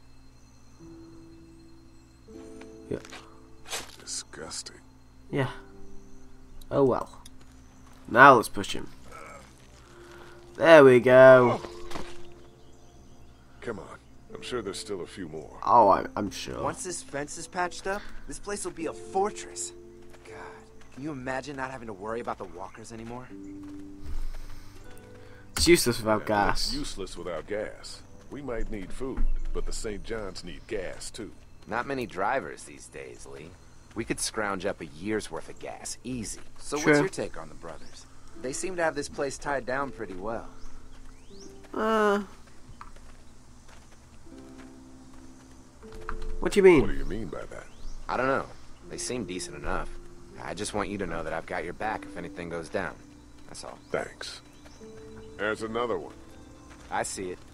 Yeah. Disgusting. Yeah. Oh well. Now let's push him. There we go. Come on. I'm sure there's still a few more. Oh, I'm, I'm sure. Once this fence is patched up, this place will be a fortress. God, can you imagine not having to worry about the walkers anymore? It's useless without Yeah, gas. It's useless without gas. We might need food, but the Saint John's need gas too. Not many drivers these days, Lee. We could scrounge up a year's worth of gas, easy. So True. what's your take on the brothers? They seem to have this place tied down pretty well. Uh. What do you mean? What do you mean by that? I don't know. They seem decent enough. I just want you to know that I've got your back if anything goes down. That's all. Thanks. There's another one. I see it.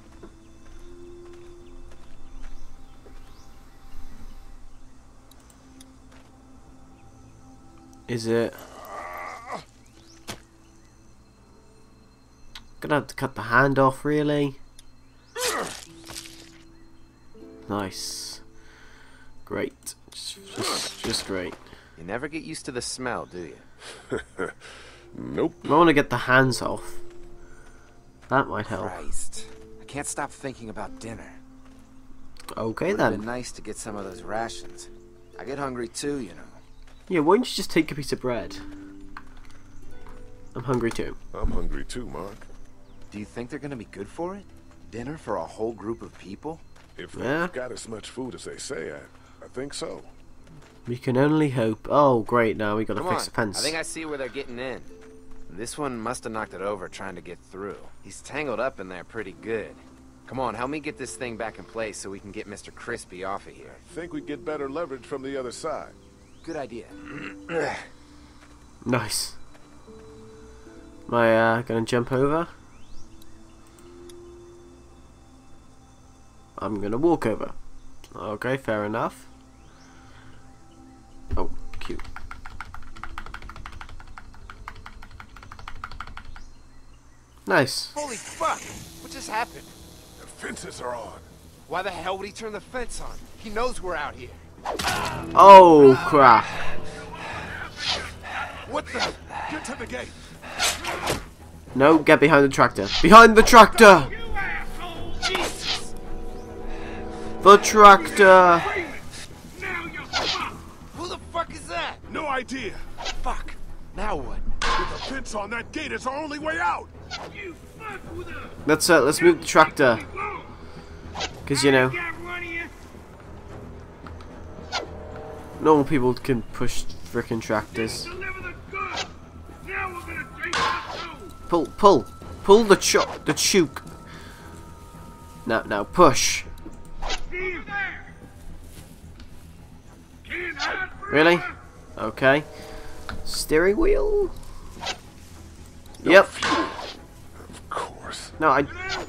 Is it? Gonna have to cut the hand off, really? Nice. Great. Just, just, just great. You never get used to the smell, do you? Nope. I want to get the hands off. That might help. Christ. I can't stop thinking about dinner. Okay Would've then. been nice to get some of those rations. I get hungry too, you know. Yeah, why don't you just take a piece of bread? I'm hungry too. I'm hungry too, Mark. Do you think they're gonna be good for it? Dinner for a whole group of people? If Yeah. they've got as much food as they say, I, I think so. We can only hope. Oh, great! Now we gotta Come fix on. the fence. I think I see where they're getting in. This one must have knocked it over trying to get through. He's tangled up in there pretty good. Come on, help me get this thing back in place so we can get Mister Crispy off of here. Think we get better leverage from the other side. Good idea. Nice. Am I uh, gonna jump over? I'm gonna walk over. Okay, fair enough. Oh, cute. Nice. Holy fuck! What just happened? The fences are on. Why the hell would he turn the fence on? He knows we're out here. Oh crap! What the? Get to the gate. No, get behind the tractor. Behind the tractor! The tractor! Who the fuck is that? No idea. Fuck. Now what? With a fence on that gate, it's our only way out. Let's uh, let's move the tractor. Cause you know, normal people can push frickin' tractors. Pull, pull, pull the cho the chook. Now, now push. Really? Okay. Steering wheel. Yep. Of course. No, I.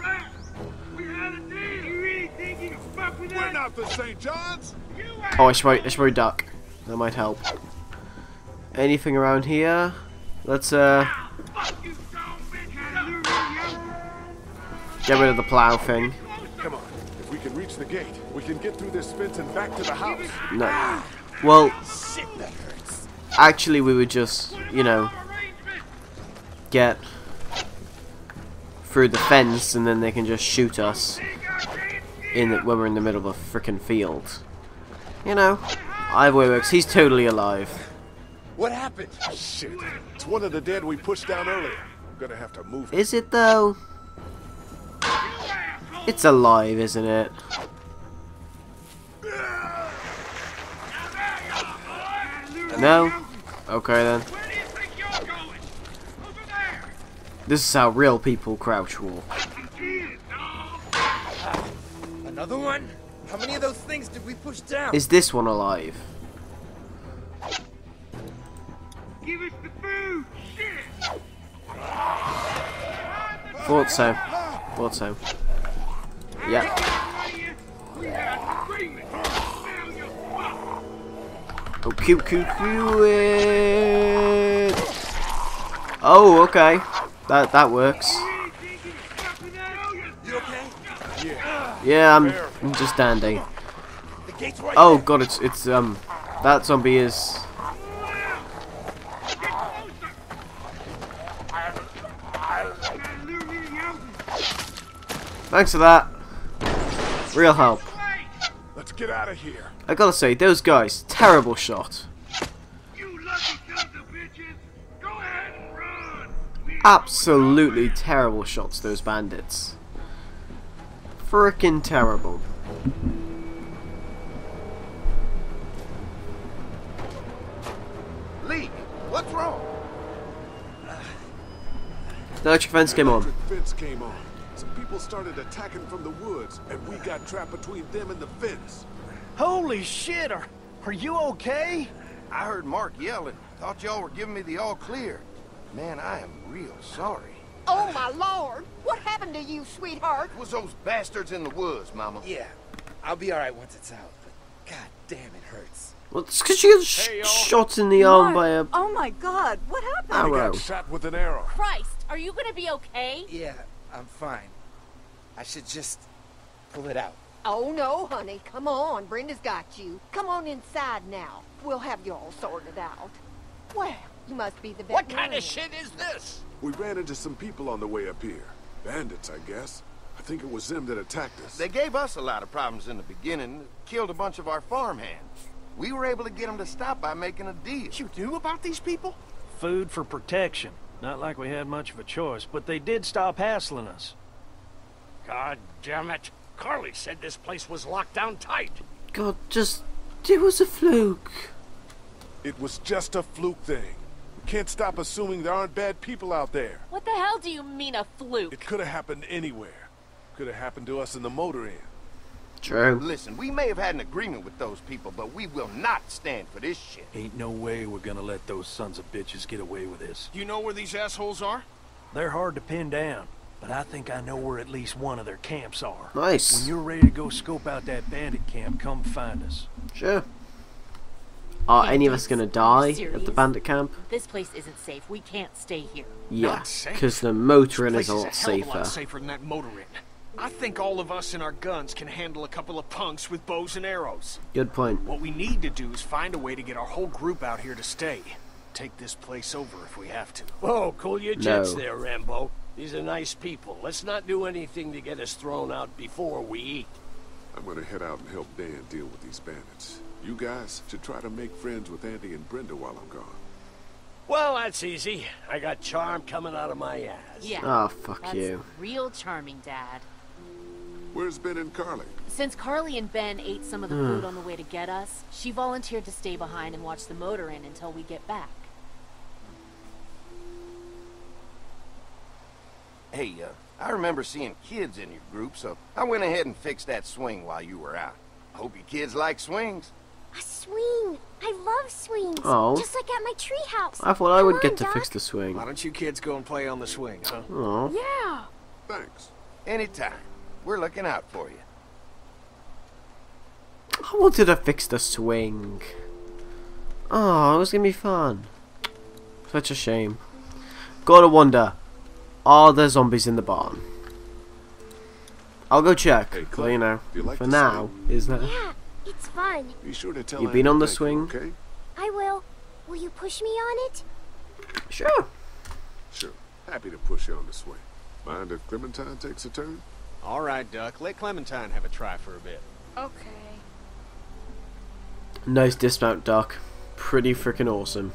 We're not the Saint John's. Oh, I should probably, I should probably duck. That might help. Anything around here? Let's uh. Get rid of the plow thing. Come on. If we can reach the gate, we can get through this fence and back to the house. No. Well, Shit, that hurts. actually, we would just, you know, get through the fence, and then they can just shoot us in the, when we're in the middle of a frickin' field. You know, either way works. He's totally alive. What happened? Shit. It's one of the dead we pushed down earlier. I'm gonna have to move it. Is it though? It's alive, isn't it? No? Okay then. This is how real people crouch walk. Another one? How many of those things did we push down? Is this one alive? Give us the food! Shit! Thought so. Thought so. Yep. Oh, cute, cute, cute. Oh, okay. That that works. You okay? Yeah. Yeah, I'm, I'm just dandy. Oh god, it's it's um that zombie is. Thanks for that. Real help. Let's get out of here. I gotta say, those guys, terrible shot. Absolutely terrible shots, those bandits. Frickin' terrible. Lee, what's wrong? The electric fence came on. Electric fence came on. Some people started attacking from the woods, and we got trapped between them and the fence. Holy shit! Are, are you okay? I heard Mark yelling. Thought y'all were giving me the all clear. Man, I am real sorry. Oh, my lord! What happened to you, sweetheart? It was those bastards in the woods, Mama. Yeah, I'll be alright once it's out, but god damn, it hurts. Well, it's because she got sh Hey, shot in the arm by a Oh my god, what happened? arrow. Got shot with an arrow. Christ, are you gonna be okay? Yeah, I'm fine. I should just pull it out. Oh, no, honey. Come on. Brenda's got you. Come on inside now. We'll have you all sorted out. Well, you must be the veterinarian. What kind of shit is this? We ran into some people on the way up here. Bandits, I guess. I think it was them that attacked us. They gave us a lot of problems in the beginning. Killed a bunch of our farmhands. We were able to get them to stop by making a deal. You knew about these people? Food for protection. Not like we had much of a choice, but they did stop hassling us. God damn it. Carly said this place was locked down tight. God, just... It was a fluke. It was just a fluke thing. We can't stop assuming there aren't bad people out there. What the hell do you mean a fluke? It could have happened anywhere. Could have happened to us in the motor inn. True. Listen, we may have had an agreement with those people, but we will not stand for this shit. Ain't no way we're gonna let those sons of bitches get away with this. You know where these assholes are? They're hard to pin down, but I think I know where at least one of their camps are. Nice. When you're ready to go scope out that bandit camp, come find us. Sure. Are Hey, any of us gonna die serious? at the bandit camp? This place isn't safe. We can't stay here. Yeah, Not safe? because the motor inn This is a place lot is a hell of a safer. lot safer than that motor inn. I think all of us and our guns can handle a couple of punks with bows and arrows. Good point. What we need to do is find a way to get our whole group out here to stay. Take this place over if we have to. Whoa, cool your jets No. there, Rambo. These are nice people. Let's not do anything to get us thrown out before we eat. I'm gonna head out and help Dan deal with these bandits. You guys should try to make friends with Andy and Brenda while I'm gone. Well, that's easy. I got charm coming out of my ass. Yeah. Oh, fuck That's you. real charming, Dad. Where's Ben and Carly? Since Carly and Ben ate some of the Hmm. food on the way to get us, she volunteered to stay behind and watch the motor inn until we get back. Hey, uh, I remember seeing kids in your group, so I went ahead and fixed that swing while you were out. I hope you kids like swings. A swing. I love swings. Oh. Just like at my treehouse. I thought I Come would on, get to Doc. fix the swing. Why don't you kids go and play on the swing, huh? Oh. Yeah. Thanks. Anytime. We're looking out for you. I wanted to fix the swing. Oh, it was gonna be fun. Such a shame. Gotta wonder, are there zombies in the barn? I'll go check. Hey, but, you know, do you like for to now, is there? Yeah, it's fun. Be sure to tell You been on the Andy thank swing? you, okay? I will. Will you push me on it? Sure. Sure. Happy to push you on the swing. Mind if Clementine takes a turn? All right, Duck. Let Clementine have a try for a bit. Okay. Nice dismount, Doc. Pretty freaking awesome.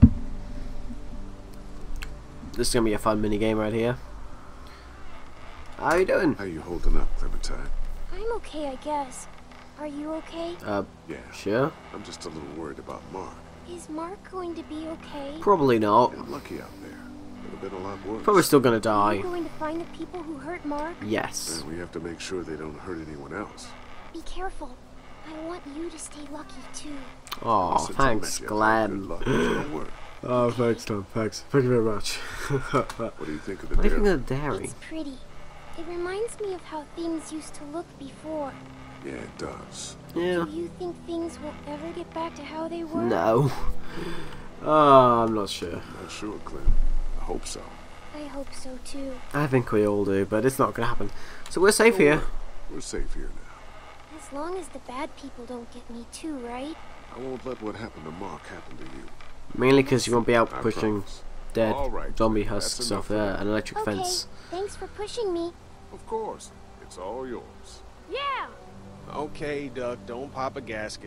This is gonna be a fun mini game right here. How you doing? How you holding up, Clementine? I'm okay, I guess. Are you okay? Uh, Yeah. sure. I'm just a little worried about Mark. Is Mark going to be okay? Probably not. You're lucky out there. Could have been a lot worse. Probably still gonna Are die. you going to find the people who hurt Mark? Yes. And we have to make sure they don't hurt anyone else. Be careful. I want you to stay lucky too. Oh, Listen, thanks, Good Glenn. luck. Don't worry. Oh, thanks, Tom. Thanks. Thank you very much. What do you think of the What do you dairy? think of the dairy? It's pretty. It reminds me of how things used to look before. Yeah, it does. Yeah. Do you think things will ever get back to how they were? No. Oh, I'm not sure. Not sure, Clint. I hope so. I hope so too. I think we all do, but it's not gonna happen. So we're safe Don't here. worry. We're safe here now. As long as the bad people don't get me too, right? I won't let what happened to Mark happen to you. Mainly because you won't be out I pushing promise. dead All right, zombie that's husks enough off for there, now. an electric Okay, fence. thanks for pushing me. Of course. It's all yours. Yeah! Okay, Duck, don't pop a gasket.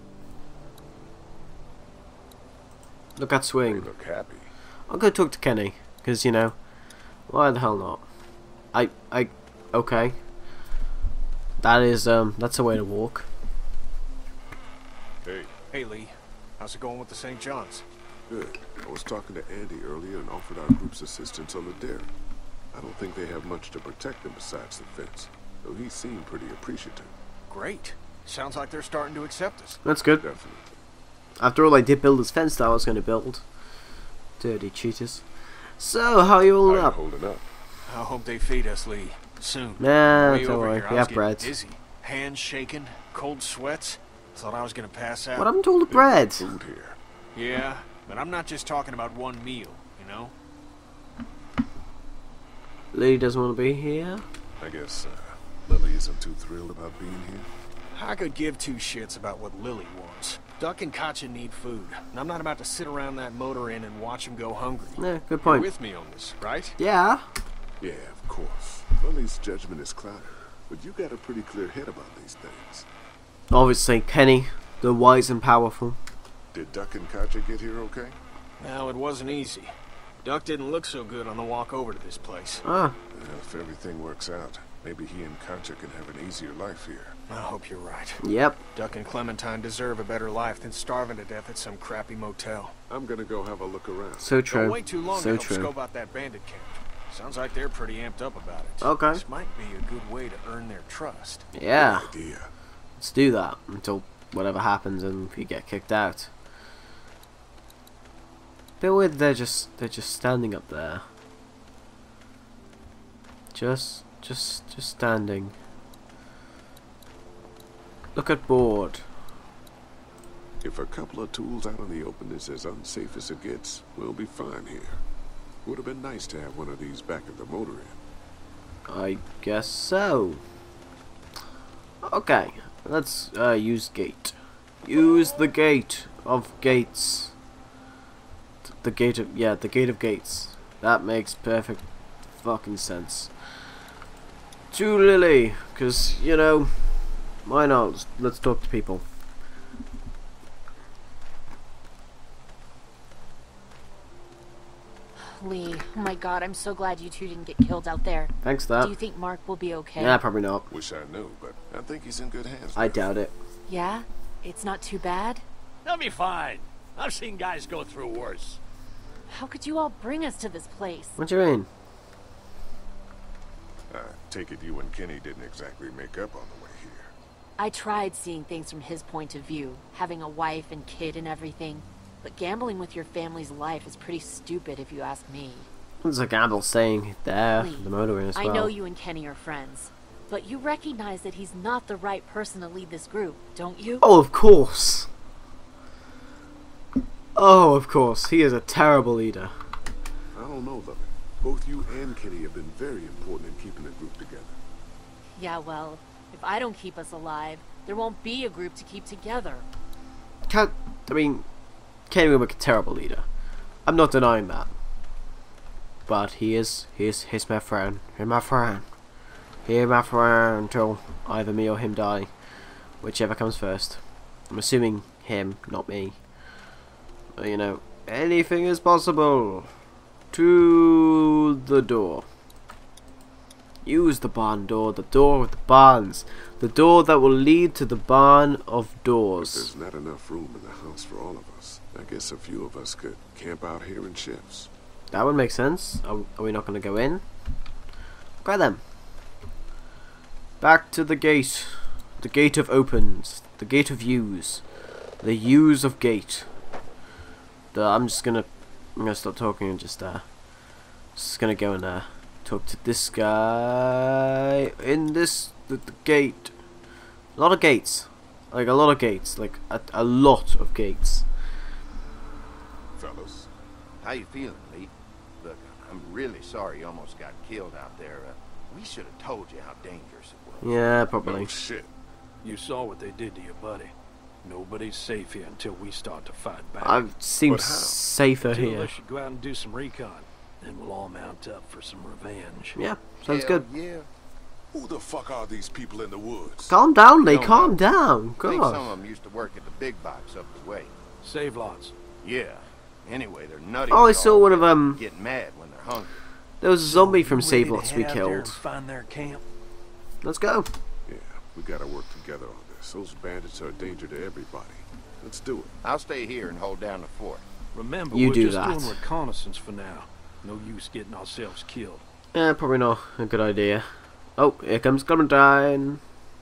Look at They swing. look happy. I'm gonna talk to Kenny, because, you know, why the hell not? I, I, okay. That is, um, that's a way to walk. Hey. Hey, Lee. How's it going with the Saint John's? Good. I was talking to Andy earlier and offered our group's assistance on the dairy. I don't think they have much to protect them besides the fence, though he seemed pretty appreciative. Great. Sounds like they're starting to accept us. That's good. Definitely. After all, I did build this fence that I was going to build. Dirty cheaters. So, how are you holding How you up? holding up? I hope they feed us, Lee. Soon. Nah, Way don't over worry. here, I We was have getting bread. dizzy. Hands shaking, cold sweats. Thought I was gonna pass out. What happened to all the bread? Food here. Yeah, but I'm not just talking about one meal, you know? Lily doesn't want to be here. I guess uh, Lily isn't too thrilled about being here. I could give two shits about what Lily wants. Duck and Katjaa need food, and I'm not about to sit around that motor inn and watch them go hungry. Yeah, good You're point. with me on this, right? Yeah. Yeah, of course. Lily's judgment is clouded, but you got a pretty clear head about these things. Obviously, Kenny, the wise and powerful. Did Duck and Katjaa get here okay? Well, it wasn't easy. Duck didn't look so good on the walk over to this place. Ah. Well, if everything works out, maybe he and Katjaa can have an easier life here. I hope you're right. Yep. Duck and Clementine deserve a better life than starving to death at some crappy motel. I'm gonna go have a look around. So true. Don't wait too long So to help true. scope out that bandit camp. Sounds like they're pretty amped up about it. Okay. This might be a good way to earn their trust. Yeah. Good idea. Let's do that until whatever happens and you get kicked out. Bit weird they're just they're just standing up there. Just just just standing. Look at board. If a couple of tools out in the open is as unsafe as it gets, we'll be fine here. Would have been nice to have one of these back at the motor inn. I guess so. Okay, let's uh, use gate. Use the gate of gates. The gate of yeah, the gate of gates. That makes perfect fucking sense. To Lily, because you know, why not? Let's, let's talk to people. Lee, oh my god, I'm so glad you two didn't get killed out there. Thanks for that. Do you think Mark will be okay? Yeah, probably not. Wish I knew, but I think he's in good hands. I doubt it. Yeah? It's not too bad? They'll be fine. I've seen guys go through worse. How could you all bring us to this place? What do you mean? I take it you and Kenny didn't exactly make up on the way here. I tried seeing things from his point of view, having a wife and kid and everything. But gambling with your family's life is pretty stupid if you ask me. There's a gamble staying there, Lee, the motor inn as well. I know you and Kenny are friends, but you recognize that he's not the right person to lead this group, don't you? Oh, of course. Oh, of course. He is a terrible leader. I don't know, Lily. Both you and Kenny have been very important in keeping the group together. Yeah, well, if I don't keep us alive, there won't be a group to keep together. Can't, I mean, Kenny will make a terrible leader. I'm not denying that. But he is, he is, he's my friend. He's my friend. He's my friend until either me or him die. Whichever comes first. I'm assuming him, not me. But, you know, anything is possible. To the door. Use the barn door, the door of the barns, the door that will lead to the barn of doors. But there's not enough room in the house for all of us. I guess a few of us could camp out here in shifts. That would make sense. Are, are we not going to go in? Okay then. Back to the gate. The gate of opens. The gate of use. The use of gate. The, I'm just gonna. I'm gonna stop talking and just uh. Just gonna go and uh. talk to this guy in this the, the gate. A lot of gates, like a lot of gates, like a, a lot of gates. Fellas, how you feeling, Lee? Look, I'm really sorry you almost got killed out there. Uh, we should have told you how dangerous it was. Yeah, probably. No shit. You saw what they did to your buddy. Nobody's safe here until we start to fight back. I seem safer Two here. of us should go out and do some recon. Then we'll all mount up for some revenge. Yeah, sounds Hell good. Yeah. Who the fuck are these people in the woods? Calm down, Lee. Don't Calm know. down. I think some God. of them used to work at the big box up the way. Save lots. Yeah. Anyway, they're nutty. Oh, I with saw all one of that. them. Get mad when they're hungry. There was a zombie from You Save ready to Lots we head out there and killed. Find their camp. Let's go. Yeah, we gotta work together on this. Those bandits are a danger to everybody. Let's do it. I'll stay here and hold down the fort. Remember, You we're do just that. doing reconnaissance for now. No use getting ourselves killed. Yeah, probably not a good idea. Oh, here comes Clementine.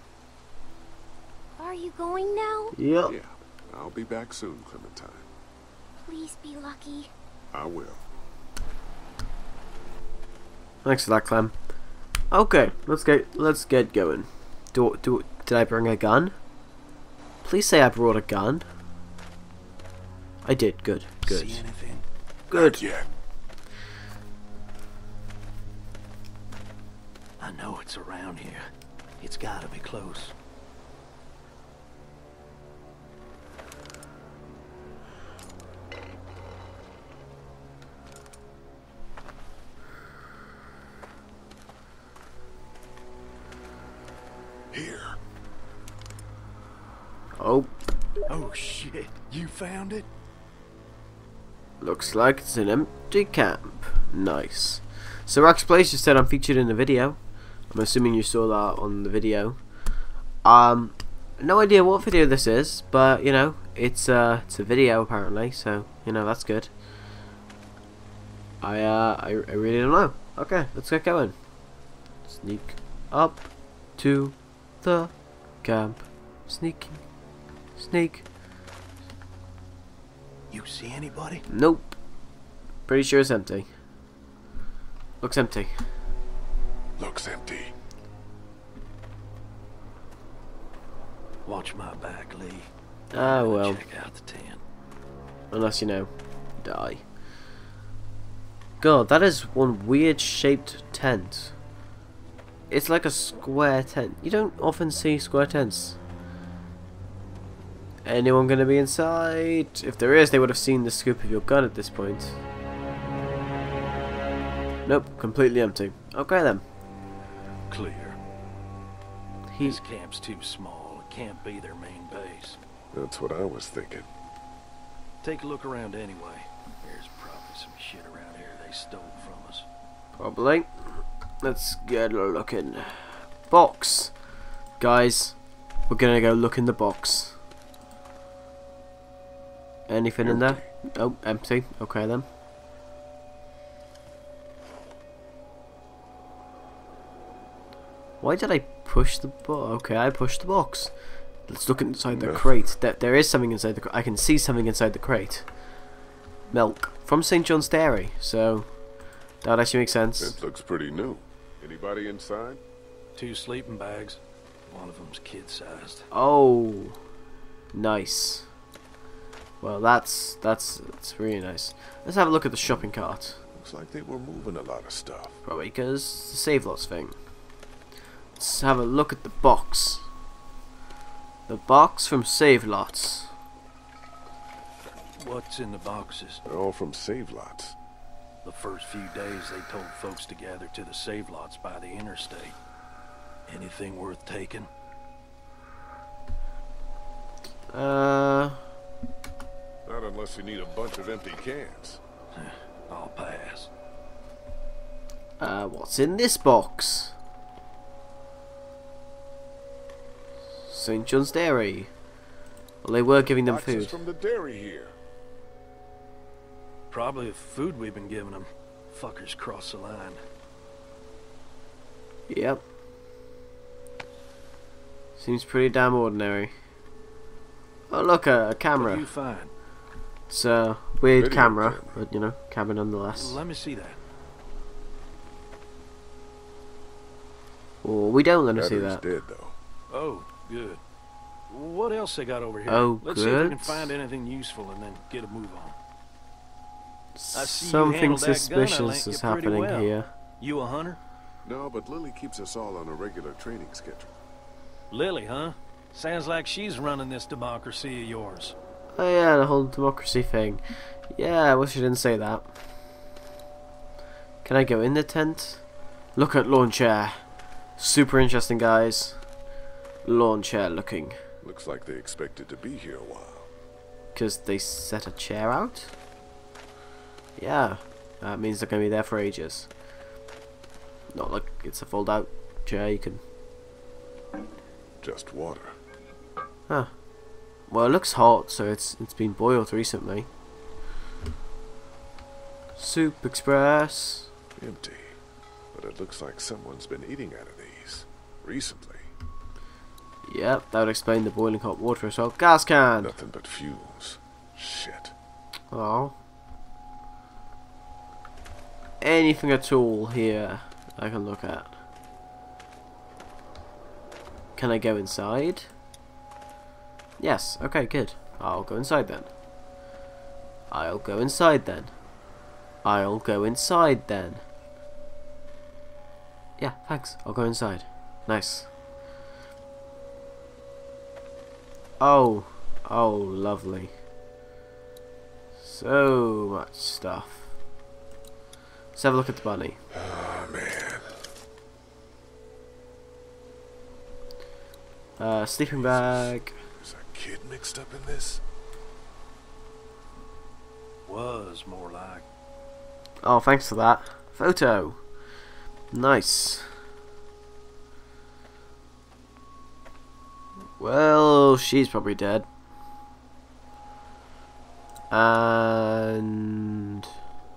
Are you going now? Yep. Yeah, I'll be back soon, Clementine. Please be lucky. I will. Thanks for that, Clem. Okay, let's get let's get going. Do do did I bring a gun? Please say I brought a gun. I did. Good. Good. See anything? Good. Yeah. I know it's around here. It's gotta be close. Here. Oh, Oh shit, you found it? looks like it's an empty camp. Nice. So Rack's Place just said I'm featured in the video. I'm assuming you saw that on the video. Um, no idea what video this is, but you know, it's uh, it's a video apparently. So you know that's good. I uh, I, I really don't know. Okay, let's get going. Sneak up to the camp. Sneaking, sneak. You see anybody? Nope. Pretty sure it's empty. Looks empty. Looks empty. Watch my back, Lee. Ah, well. Check out the tent. Unless, you know, die. God, that is one weird shaped tent. It's like a square tent. You don't often see square tents. Anyone gonna be inside? If there is, they would have seen the scoop of your gun at this point. Nope, completely empty. Okay then. Clear. He This camp's too small. It can't be their main base. That's what I was thinking. Take a look around anyway. There's probably some shit around here they stole from us. Probably. Let's get a look in. Box. Guys, we're gonna go look in the box. Anything in there? Oh, empty. Okay then. Why did I push the box? Okay, I pushed the box. Let's look inside the Nothing. crate. There, there is something inside the crate. I can see something inside the crate. Milk. From Saint John's Dairy. So, that actually makes sense. It looks pretty new. Anybody inside? Two sleeping bags. One of them's kid-sized. Oh, nice. Well, that's that's that's really nice. Let's have a look at the shopping cart. Looks like they were moving a lot of stuff. Probably because the Save Lots thing. Let's have a look at the box. The box from Save Lots. What's in the boxes? They're all from Save Lots. The first few days they told folks to gather to the save lots by the interstate. Anything worth taking? Uh, Not unless you need a bunch of empty cans. I'll pass. uh, what's in this box? Saint John's Dairy. Well, they were giving them Boxes food. from the dairy here. Probably the food we've been giving them. Fuckers cross the line. Yep. Seems pretty damn ordinary. Oh look, a, a camera. What do you find? It's a weird Video camera, camera. but you know, camera nonetheless. Let me see that. Oh, we don't let us see Battery's that. dead though. Oh, good. What else they got over here? Oh, Let's see if we good. can find anything useful and then get a move on. I see you Something handled that gun I suspicious lent is you pretty happening well. here. You a hunter? No, but Lily keeps us all on a regular training schedule. Lily, huh? Sounds like she's running this democracy of yours. Oh yeah, the whole democracy thing. Yeah, I wish I didn't say that. Can I go in the tent? Look at lawn chair. Super interesting, guys. Lawn chair looking. Looks like they expected to be here a while. Because they set a chair out? Yeah, that means they're going to be there for ages. Not like it's a fold out chair you can... Just water. Huh. Well, it looks hot, so it's it's been boiled recently. Soup Express. Empty. But it looks like someone's been eating out of these. Recently. Yep, that would explain the boiling hot water as well. Gas can! Nothing but fumes. Shit. Oh. Anything at all here I can look at. Can I go inside? Yes, okay, good. I'll go inside then. I'll go inside then. I'll go inside then. Yeah, thanks. I'll go inside. Nice. Oh. Oh, lovely. So much stuff. Let's have a look at the bunny. Oh, man. Uh, sleeping bag. Is a kid mixed up in this? Was more like. Oh, thanks for that. Photo. Nice. Well, she's probably dead. And...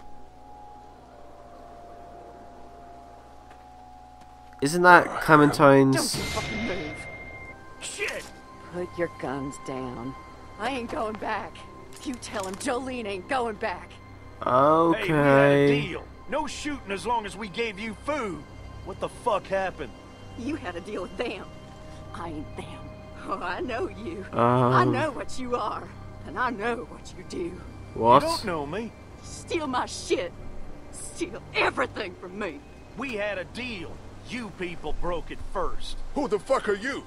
Isn't that Clementine's... Don't you fucking move. Shit! Put your guns down. I ain't going back. You tell him Jolene ain't going back. Okay. Hey, we had a deal. No shooting as long as we gave you food. What the fuck happened? You had a deal with them. I ain't them. Oh, I know you. Um, I know what you are. And I know what you do. What? You don't know me. Steal my shit. Steal everything from me. We had a deal. You people broke it first. Who the fuck are you?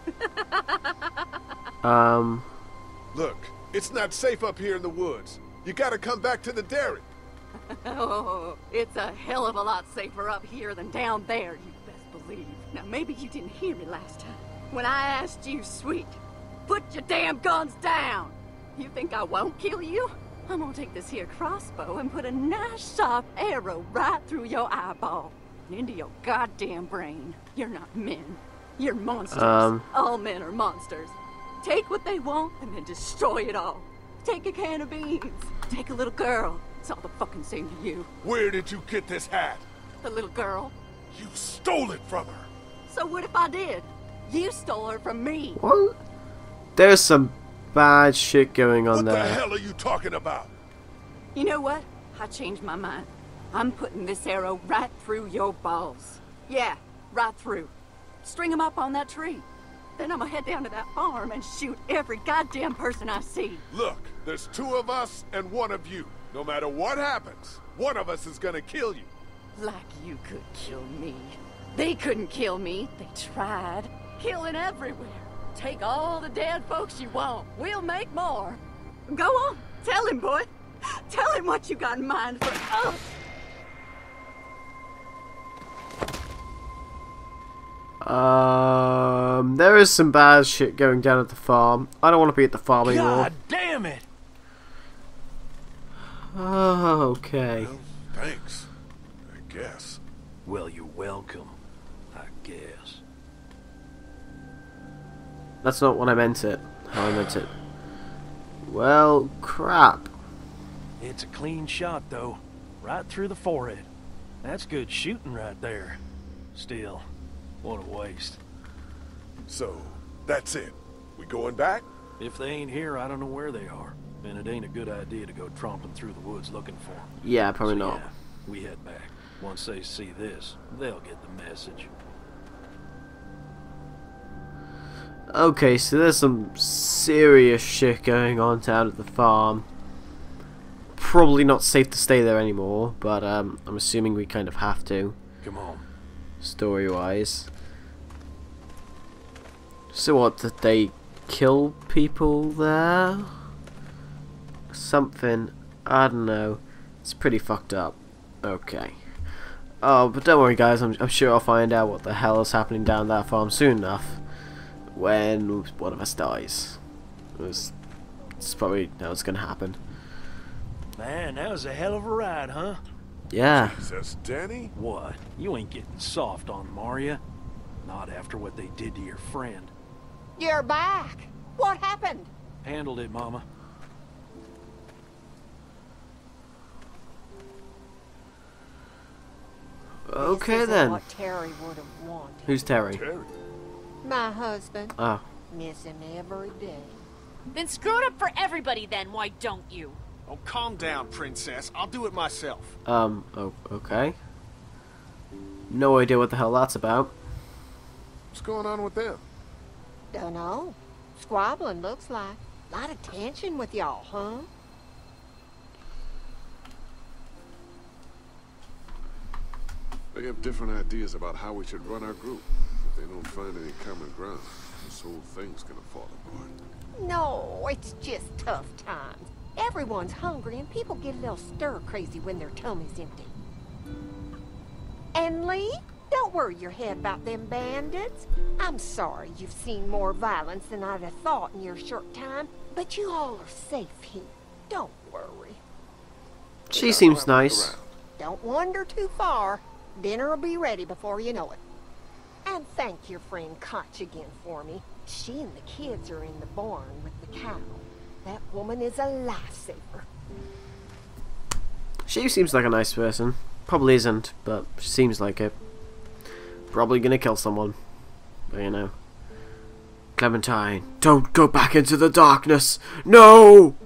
Um... Look, it's not safe up here in the woods. You gotta come back to the dairy. Oh, it's a hell of a lot safer up here than down there, you best believe. Now, maybe you didn't hear me last time. When I asked you, sweet, put your damn guns down. You think I won't kill you? I'm gonna take this here crossbow and put a nice sharp arrow right through your eyeball and into your goddamn brain. You're not men. You're monsters. Um. All men are monsters. Take what they want and then destroy it all. Take a can of beans. Take a little girl. It's all the fucking same to you. Where did you get this hat? The little girl. You stole it from her. So what if I did? You stole her from me. What? There's some bad shit going on what there. What the hell are you talking about? You know what? I changed my mind. I'm putting this arrow right through your balls. Yeah, right through. String them up on that tree. Then I'm gonna head down to that farm and shoot every goddamn person I see. Look, there's two of us and one of you. No matter what happens, one of us is gonna kill you. Like you could kill me. They couldn't kill me. They tried. Killing everywhere. Take all the dead folks you want. We'll make more. Go on. Tell him, boy. Tell him what you got in mind for us. Um, there is some bad shit going down at the farm. I don't want to be at the farm anymore. God damn it! Oh, okay. Well, thanks. I guess. Well, you're welcome. I guess. That's not what I meant it. How I meant it. Well, crap. It's a clean shot, though. Right through the forehead. That's good shooting right there. Still, what a waste. So, that's it. We going back? If they ain't here, I don't know where they are. And it ain't a good idea to go tromping through the woods looking for them. Yeah, probably so, not. Yeah, we head back. Once they see this, they'll get the message. Okay, so there's some serious shit going on down at the farm. Probably not safe to stay there anymore, but um, I'm assuming we kind of have to. Come on. Story-wise. So what, did they kill people there? Something, I don't know. It's pretty fucked up. Okay. Oh, but don't worry guys, I'm, I'm sure I'll find out what the hell is happening down that farm soon enough. When one of us dies. It was, it's probably how it's gonna happen. Man, that was a hell of a ride, huh? Yeah. Jesus, Danny? What? You ain't getting soft on them, are ya? Not after what they did to your friend. You're back. What happened? Handled it, Mama. Okay this then. What Terry would have wanted. Who's Terry? Terry. My husband. Oh. Miss him every day. Then screw it up for everybody then, why don't you? Oh, calm down, princess. I'll do it myself. Um, oh, okay. No idea what the hell that's about. What's going on with them? Dunno. Squabbling looks like. Lot of tension with y'all, huh? They have different ideas about how we should run our group. If they don't find any common ground, this whole thing's gonna fall apart. No, it's just tough times. Everyone's hungry and people get a little stir-crazy when their tummy's empty. And Lee, don't worry your head about them bandits. I'm sorry you've seen more violence than I'd have thought in your short time, but you all are safe here. Don't worry. She seems nice. Don't wander too far. Dinner will be ready before you know it. And thank your friend Koch again for me. She and the kids are in the barn with the cow. That woman is a lifesaver. She seems like a nice person. Probably isn't, but she seems like it. Probably gonna kill someone. But you know. Clementine, don't go back into the darkness! No!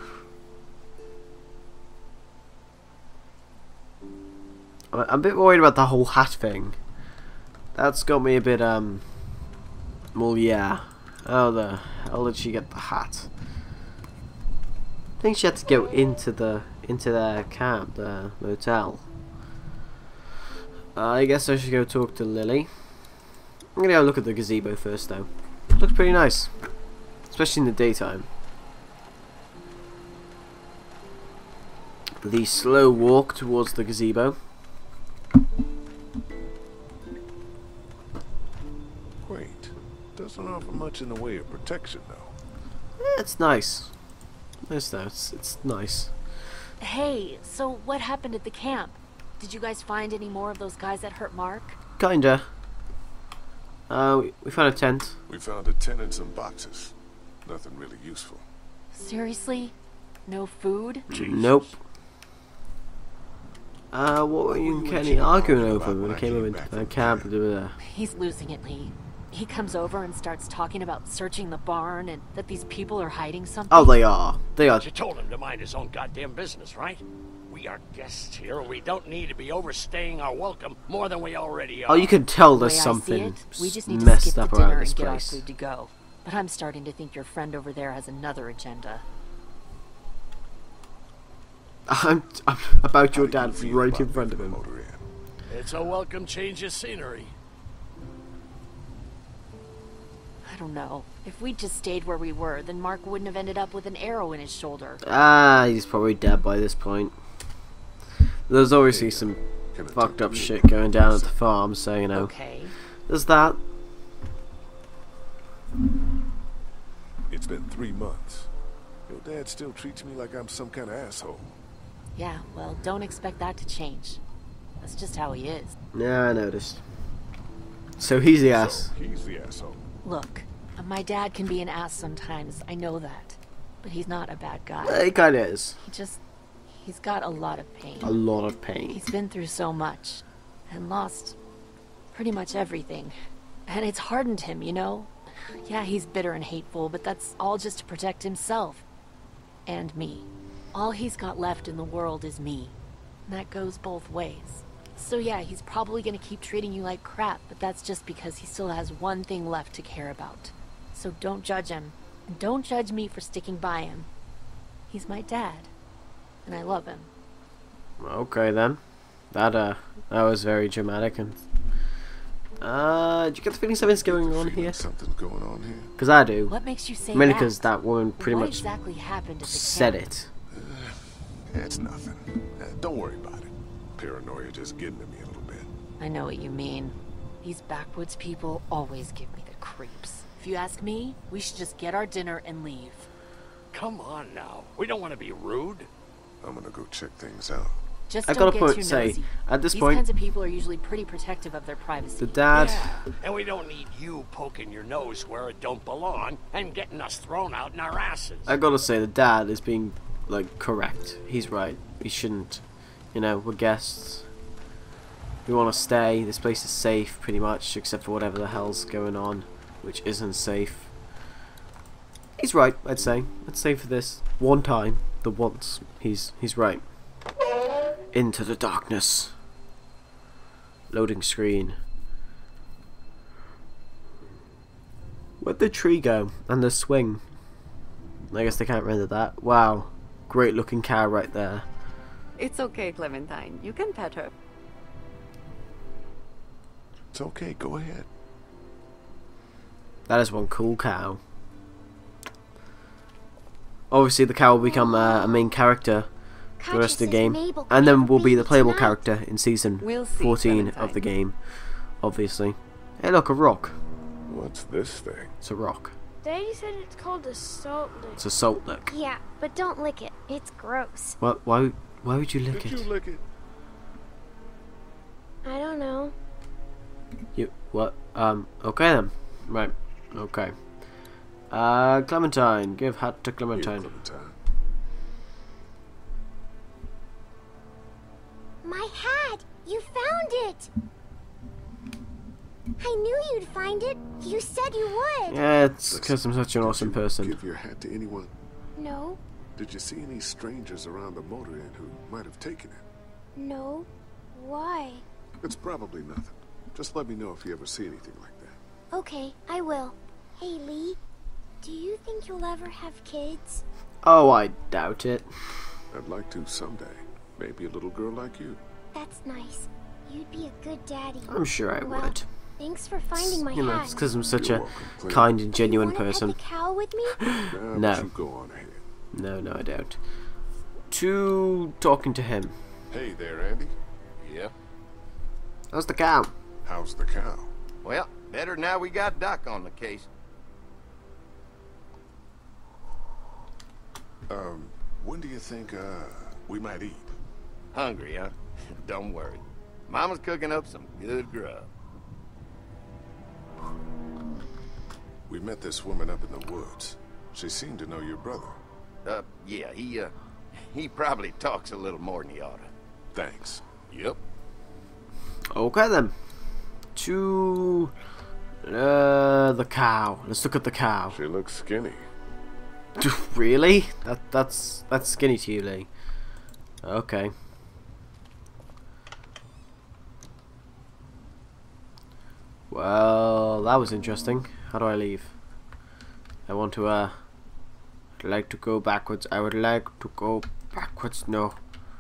I'm a bit worried about the whole hat thing. That's got me a bit, um... well, yeah. How the hell did she get the hat? I think she had to go into the into their camp, the motel. Uh, I guess I should go talk to Lily. I'm gonna go look at the gazebo first, though. It looks pretty nice, especially in the daytime. The slow walk towards the gazebo. Quaint. Doesn't offer much in the way of protection, though. Eh, it's nice. Nice though. It's it's nice. Hey, so what happened at the camp? Did you guys find any more of those guys that hurt Mark? Kinda. Uh, we, we found a tent. We found a tent and some boxes. Nothing really useful. Seriously? No food? Jesus. Nope. Uh, what were you and Kenny arguing over when we came over into the camp? He's losing it, Lee. He comes over and starts talking about searching the barn and that these people are hiding something. Oh, they are. They are. You told him to mind his own goddamn business, right? We are guests here. We don't need to be overstaying our welcome more than we already are. Oh, you can tell there's the something it, we just need messed to skip up the around dinner this and get place. our food to go. But I'm starting to think your friend over there has another agenda. I'm, I'm about your dad right in front of him. It's a welcome change of scenery. I don't know. If we'd just stayed where we were, then Mark wouldn't have ended up with an arrow in his shoulder. Ah, he's probably dead by this point. There's obviously some fucked up shit going down at the farm, so you know. Okay. There's that. It's been three months. Your dad still treats me like I'm some kind of asshole. Yeah, well, don't expect that to change. That's just how he is. Yeah, I noticed. So he's the ass. So he's the asshole. Look, My dad can be an ass sometimes, I know that. But he's not a bad guy. He kinda is. He just... he's got a lot of pain. A lot of pain. He's been through so much. And lost pretty much everything. And it's hardened him, you know? Yeah, he's bitter and hateful, but that's all just to protect himself. And me. All he's got left in the world is me. And that goes both ways. So yeah, he's probably gonna keep treating you like crap, but that's just because he still has one thing left to care about. So don't judge him. And don't judge me for sticking by him. He's my dad. And I love him. Okay then. That uh that was very dramatic. And uh do you get the feeling something's going on here? Something's going on here. Because I do. What makes you say Mainly that? because that woman pretty what much exactly happened at the said camp? it. Uh, it's nothing. Uh, don't worry about it. Paranoia just getting to me a little bit. I know what you mean. These backwoods people always give me the creeps. If you ask me, we should just get our dinner and leave. Come on now. We don't want to be rude. I'm gonna go check things out. Just I don't gotta get put too say nosy. at this These point kinds of people are usually pretty protective of their privacy. the dad Yeah, and we don't need you poking your nose where it don't belong and getting us thrown out in our asses. I gotta say the dad is being like correct. He's right. We shouldn't. You know, we're guests. We want to stay. This place is safe, pretty much, except for whatever the hell's going on, which isn't safe. He's right, I'd say. I'd say for this one time, the once, he's he's right. Into the darkness. Loading screen. Where'd the tree go? And the swing? I guess they can't render that. Wow. Great looking cow right there. It's okay, Clementine. You can pet her. It's okay, go ahead. That is one cool cow. Obviously the cow will become uh, a main character for the rest of the game, and then will be the playable character in season We'll see, fourteen of the game, obviously. Hey look, a rock. What's this thing? It's a rock. Daddy said it's called a salt lick. It's a salt lick. Yeah, but don't lick it. It's gross. What? Why? Why would you lick Did it? you lick it? I don't know. You what? Um. Okay then. Right. Okay. Uh, Clementine. Give hat to Clementine. Here, Clementine. My hat! You found it! I knew you'd find it. You said you would. Yeah, it's because I'm such an awesome person. Give your hat to anyone? No, Did you see any strangers around the motor inn who might have taken it? no. Why? It's probably nothing. Just let me know if you ever see anything like that. Okay, I will. Hey, Lee. Do you think you'll ever have kids? Oh, I doubt it. I'd like to someday. Maybe a little girl like you. That's nice. You'd be a good daddy. I'm sure I Well, would. Thanks for finding my You know, hat. it's because I'm such You're a welcome, Clem. kind and genuine You wanna person. pet the cow with me? Nah, No. but you go on ahead. No, no, I don't. To talking to him. Hey there, Andy. Yeah? How's the cow? How's the cow? Well, better now we got Doc on the case. Um, when do you think, uh, we might eat? Hungry, huh? Don't worry. Mama's cooking up some good grub. We met this woman up in the woods. She seemed to know your brother. Uh, yeah, he, uh, he probably talks a little more than he oughta. Thanks. Yep. Okay then. To uh, the cow. Let's look at the cow. She looks skinny. Really? That that's that's skinny to you, Lee. Okay. Well, that was interesting. How do I leave? I want to uh I'd like to go backwards. I would like to go backwards. No.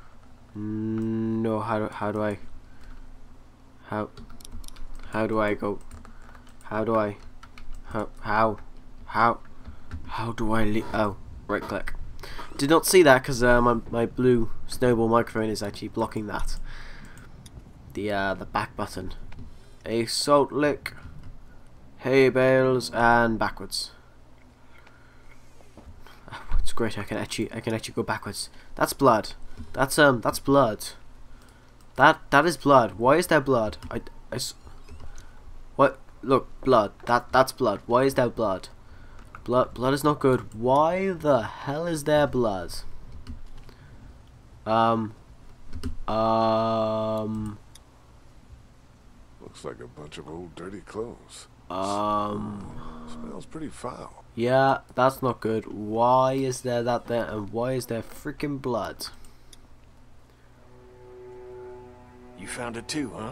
No, how do how do I how how do I go how do I how how how how do I leave? Oh, right click. Did not see that because uh, my my blue snowball microphone is actually blocking that. The uh the back button. A salt lick, hay bales, and backwards. Oh, it's great. I can actually I can actually go backwards. That's blood. That's um that's blood. That that is blood. Why is there blood? I, I s- what? look, blood. That that's blood. Why is there blood? Blood blood is not good. Why the hell is there blood? Um Um Looks like a bunch of old dirty clothes. Um Smells pretty foul. Yeah, that's not good. Why is there that there and why is there freaking blood? You found it too, huh?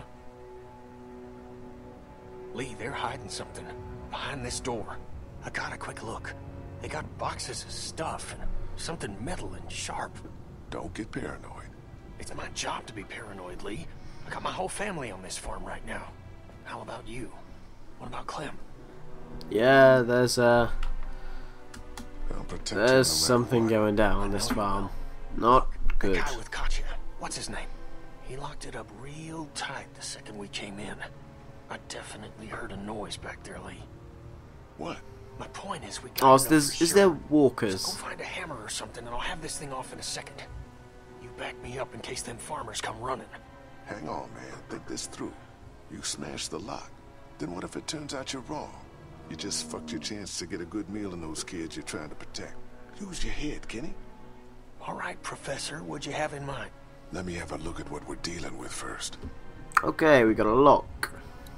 Lee, they're hiding something behind this door. I got a quick look. They got boxes of stuff and something metal and sharp. Don't get paranoid. It's my job to be paranoid, Lee. I got my whole family on this farm right now. How about you? What about Clem? Yeah, there's uh there's no something going down on this farm. Not good. The guy with Katya. What's his name? He locked it up real tight the second we came in. I definitely heard a noise back there, Lee. What? My point is we Oh, got so there's, is there walkers? So go find a hammer or something and I'll have this thing off in a second. You back me up in case them farmers come running. Hang on, man. Think this through. You smash the lock. Then what if it turns out you're wrong? You just fucked your chance to get a good meal in those kids you're trying to protect. Use your head, Kenny. All right, Professor. What'd you have in mind? Let me have a look at what we're dealing with first. Okay, we got a lock.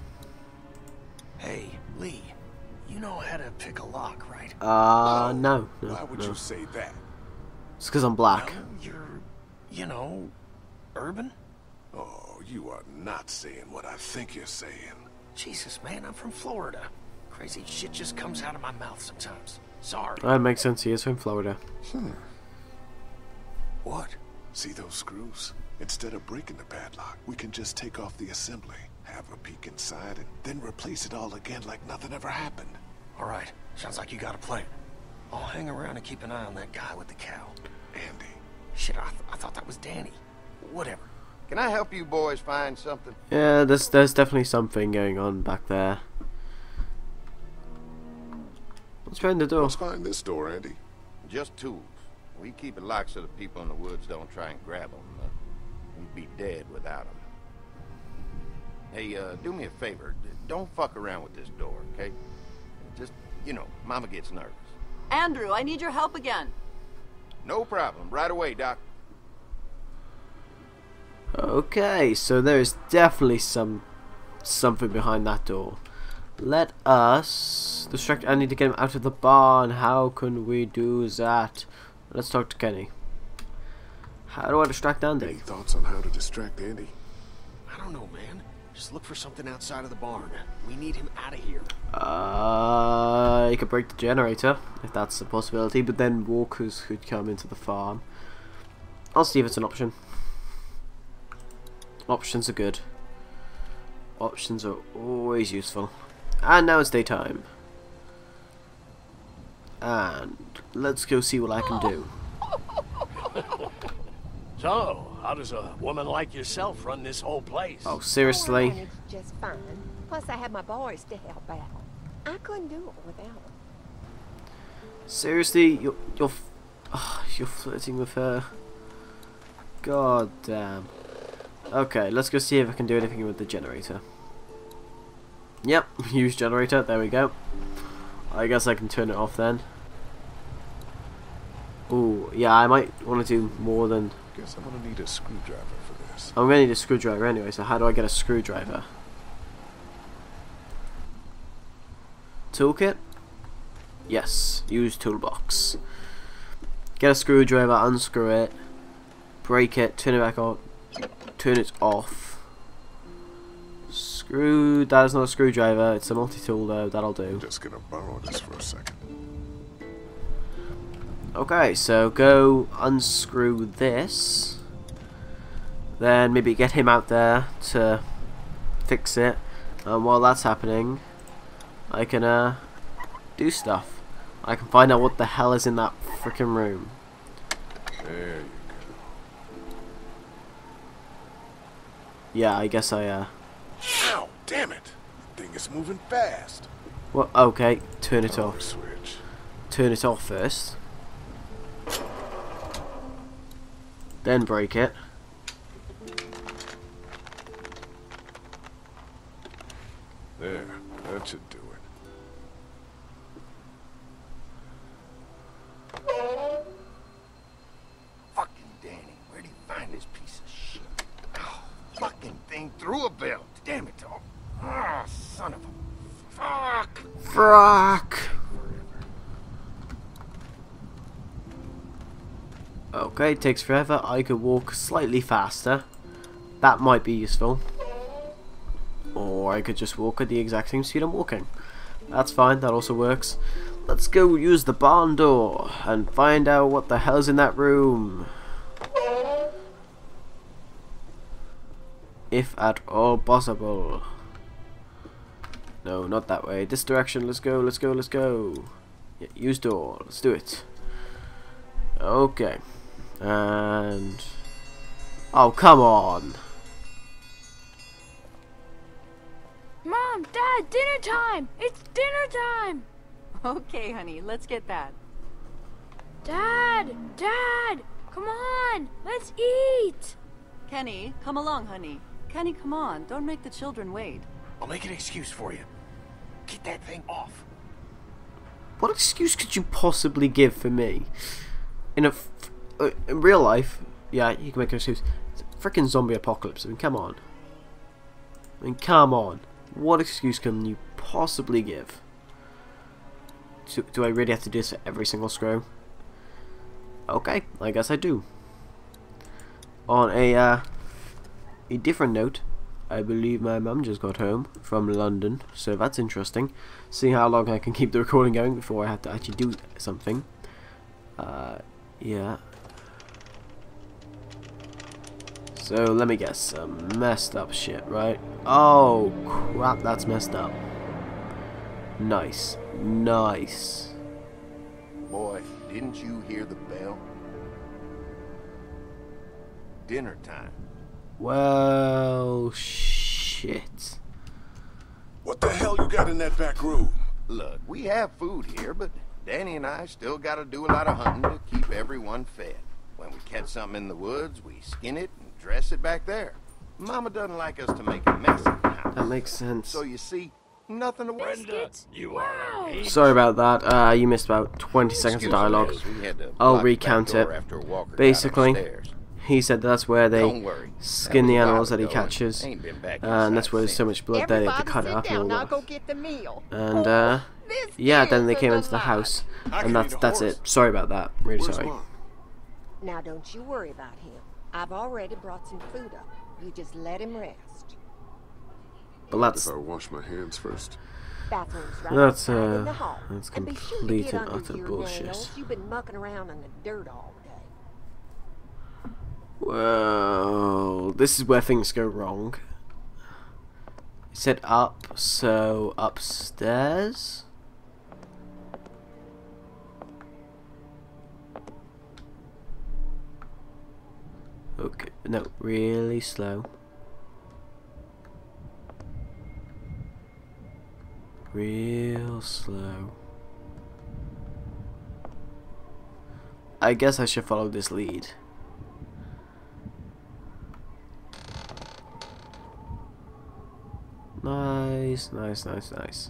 Hey, Lee. You know how to pick a lock, right? Uh, no. no Why would no. you say that? It's because I'm black. No, you're, you know, urban? Oh, you are not saying what I think you're saying. Jesus, man, I'm from Florida. Crazy shit just comes out of my mouth sometimes. Sorry. That makes sense. He is from Florida. Hmm. What? See those screws? Instead of breaking the padlock, we can just take off the assembly, have a peek inside, and then replace it all again like nothing ever happened. All right. Sounds like you got a plan. I'll hang around and keep an eye on that guy with the cow. Andy. Shit, I, th I thought that was Danny. Whatever. Can I help you boys find something? Yeah, there's there's definitely something going on back there. What's behind the door? What's behind this door, Andy? Just tools. We keep it locked so the people in the woods don't try and grab them. Uh, we'd be dead without them. Hey, uh, do me a favor. Don't fuck around with this door, okay? Just, you know, Mama gets nervous. Andrew, I need your help again. No problem. Right away, Doc. Okay, so there is definitely some something behind that door. Let us distract Andy to get him out of the barn. How can we do that? Let's talk to Kenny. How do I distract Andy? Any thoughts on how to distract Andy? I don't know, man. Just look for something outside of the barn. We need him out of here. Uh, you could break the generator, if that's a possibility, but then walkers could come into the farm. I'll see if it's an option. Options are good. Options are always useful. And now it's daytime. And let's go see what I can do. So, how does a woman like yourself run this whole place? Oh, seriously? It's just fine. Plus, I have my boys to help out. I couldn't do it without them. Seriously, you're you're oh, you're flirting with her. God damn. Okay, let's go see if I can do anything with the generator. Yep, use generator. There we go. I guess I can turn it off then. Ooh, yeah, I might want to do more than. Guess I'm gonna need a screwdriver for this. I'm gonna need a screwdriver anyway. So how do I get a screwdriver? Toolkit? Yes. Use toolbox. Get a screwdriver, unscrew it, break it, turn it back on, turn it off. Screw. That is not a screwdriver. It's a multi-tool though. That'll do. I'm just gonna borrow this for a second. Okay, so go unscrew this. Then maybe get him out there to fix it. And while that's happening, I can uh do stuff. I can find out what the hell is in that freaking room. There you Yeah, I guess I uh. go. Ow! Damn it! The thing is moving fast. Well, okay, turn it Power off. Switch. Turn it off first. Then break it. There. That should do it. Fucking Danny, where'd he find this piece of shit? Oh, fucking thing threw a belt. Damn it, dog. Ah, oh, son of a... Fuck! Fuck! Okay, it takes forever. I could walk slightly faster. That might be useful. Or I could just walk at the exact same speed I'm walking. That's fine, that also works. Let's go use the barn door and find out what the hell's in that room. If at all possible. No, not that way. This direction. Let's go, let's go, let's go. Yeah, use door. Let's do it. Okay. And... oh, come on. Mom, Dad, dinner time! It's dinner time! Okay, honey, let's get that. Dad! Dad! Come on! Let's eat! Kenny, come along, honey. Kenny, come on. Don't make the children wait. I'll make an excuse for you. Get that thing off. What excuse could you possibly give for me? In a... F uh, in real life, yeah, you can make an excuse. It's a freaking zombie apocalypse. I mean, come on. I mean, come on. What excuse can you possibly give? Do, do I really have to do this for every single screw? Okay, I guess I do. On a uh, a different note, I believe my mum just got home from London, so that's interesting. See how long I can keep the recording going before I have to actually do something. Uh, yeah. So let me guess, some messed up shit, right? Oh crap, that's messed up. Nice, nice. Boy, didn't you hear the bell? Dinner time. Well, shit. What the hell you got in that back room? Look, we have food here, but Danny and I still gotta do a lot of hunting to keep everyone fed. When we catch something in the woods, we skin it and dress it back there. Mama doesn't like us to make a mess in the house. That makes sense. So you see, nothing to worry about. You are. Sorry about that. Uh, you missed about twenty seconds of dialogue. I'll recount it. Basically, he said that's where they skin the animals that he catches, and that's where there's so much blood that they have to cut it up and all that. And uh, yeah, then they came into the house, and that's that's it. Sorry about that. Really sorry. Now don't you worry about him. I've already brought some food up. You just let him rest. But that's if I wash my hands first. Bathroom's right that's outside in the uh hall. that's And be sure you complete get and under utter your bullshit. nails. You've been mucking around in the dirt all day. Well, this is where things go wrong. It said up, so upstairs. Okay, no, really slow. Real slow. I guess I should follow this lead. Nice, nice, nice, nice.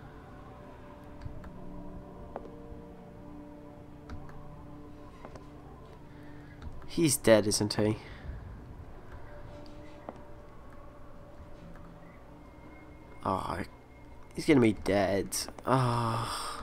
He's dead, isn't he? Oh, he's gonna be dead. Oh.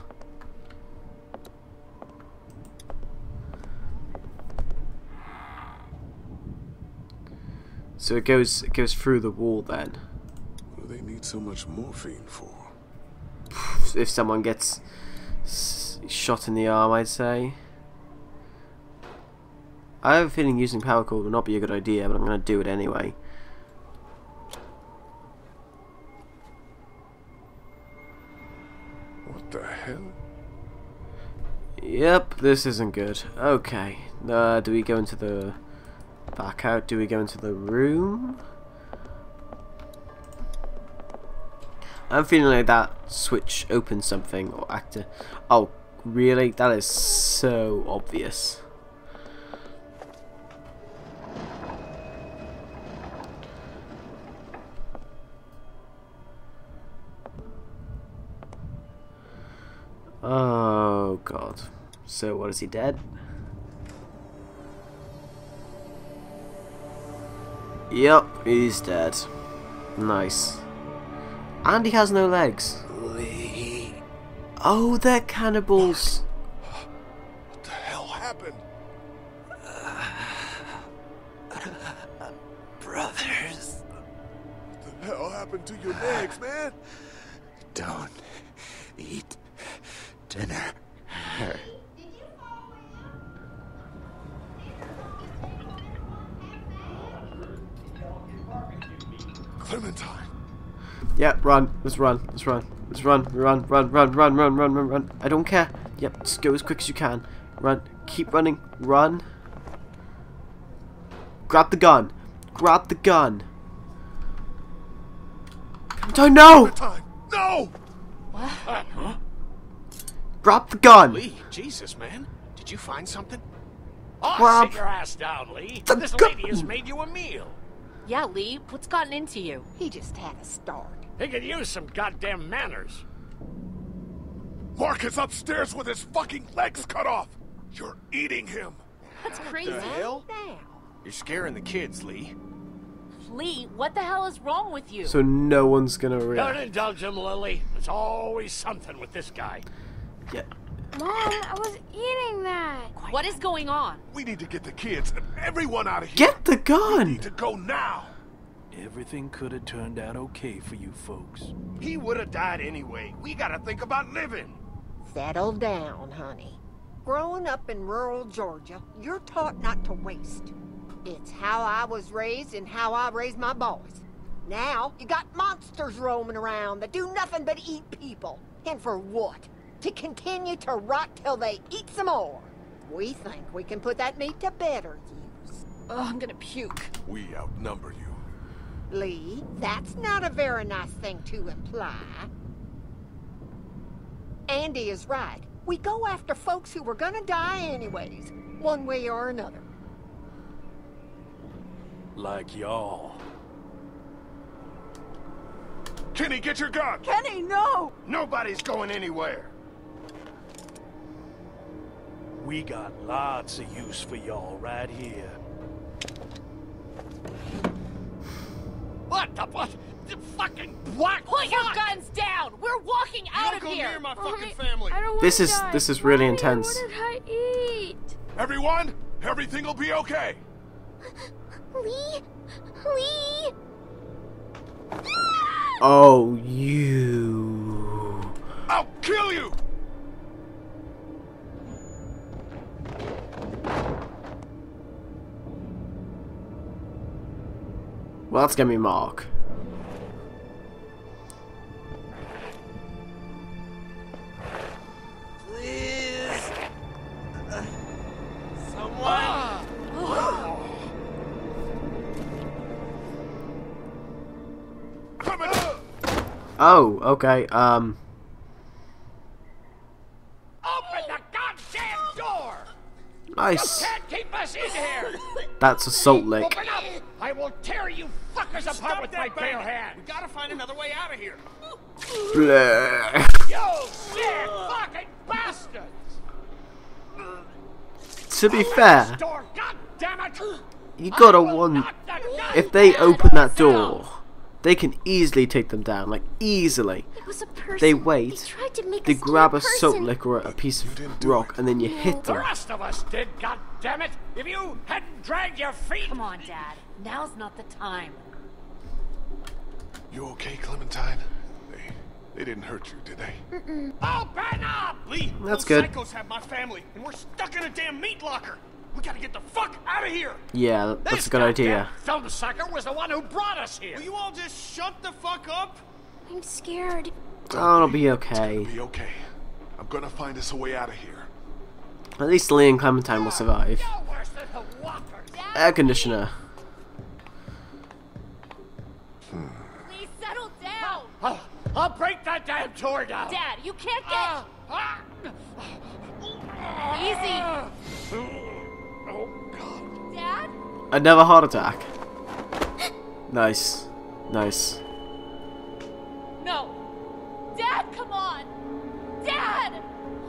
So it goes, it goes through the wall then. What do they need so much morphine for? If someone gets s shot in the arm, I'd say. I have a feeling using power cord would not be a good idea, but I'm going to do it anyway. What the hell? Yep, this isn't good. Okay, uh, do we go into the... back out? Do we go into the room? I'm feeling like that switch opens something, or actor... Oh, really? That is so obvious. Oh god. So what, is he dead? Yep, he's dead. Nice. And he has no legs. Lee. Oh, they're cannibals. What the hell happened? Brothers. What the hell happened to your legs, man? Don't eat dinner. Clementine. Yeah, run. Let's run. Let's run. Let's run. Run, run, run, run, run, run, run, run. I don't care. Yep, just go as quick as you can. Run. Keep running. Run. Grab the gun. Grab the gun. Clementine, no! Clementine, no! What? Uh, huh? Grab the gun. Lee, Jesus, man. Did you find something? Oh, Grab sit your ass down, Lee. the This gun. lady has made you a meal. Yeah, Lee, what's gotten into you? He just had a start. He could use some goddamn manners. Mark is upstairs with his fucking legs cut off. You're eating him. That's crazy. The hell? You're scaring the kids, Lee. Lee, what the hell is wrong with you? So no one's gonna Don't react. indulge him, Lily. There's always something with this guy. Yeah. Mom, I was eating that. What is going on? We need to get the kids and everyone out of here. Get the We gun. need to go now. Everything could have turned out okay for you folks. He would have died anyway. We gotta think about living. Settle down, honey. Growing up in rural Georgia, you're taught not to waste. It's how I was raised and how I raised my boys. Now, you got monsters roaming around that do nothing but eat people. And for what? To continue to rot till they eat some more. We think we can put that meat to better use. Oh, I'm gonna puke. We outnumber you. Lee, that's not a very nice thing to imply. Andy is right. We go after folks who were gonna die anyways, one way or another. Like y'all. Kenny, get your gun. Kenny, no! Nobody's going anywhere. We got lots of use for y'all right here. What the what? The fucking what? Put your guns down! We're walking out of here! my Mommy, fucking family. I don't This wanna is die. this is really Mommy, intense. What did I eat? Everyone, everything will be okay. Lee? Lee? Oh, you. I'll kill you. Well, that's gonna be Mark. Please. Uh, someone. Oh, okay. Um. Open the goddamn door! Nice. You can't keep us in here! That's a salt lick. Open up! I will tear you fuckers apart Stop with that my bare bang. hands! We gotta find another way out of here. Blah. You sick fucking bastards! To be fair, Door, God damn it! you gotta one. If they open that door, they can easily take them down. Like easily. It was a person. They wait. They tried to make They us grab do a salt person. lick or a piece of rock, and then you hit The them. rest of us did, God damn it! If you hadn't dragged your feet. Come on, Dad. Now's not the time. You okay, Clementine? They, they didn't hurt you, did they? Open up! Lee, That's those good. psychos have my family, and we're stuck in a damn meat locker. We gotta get the fuck out of here. Yeah, that's This a good idea. goddamn film sucker was the one who brought us here. Will you all just shut the fuck up? I'm scared. Oh, it'll be okay. Be okay. I'm gonna find us a way out of here. At least Lee and Clementine will survive. No worse than the walkers. Air conditioner. Please settle down! I'll, I'll break that damn door down. Dad, you can't get... Ah, ah. Easy! Oh, God. Dad? Another heart attack. Nice. Nice. No. Dad, come on! Dad!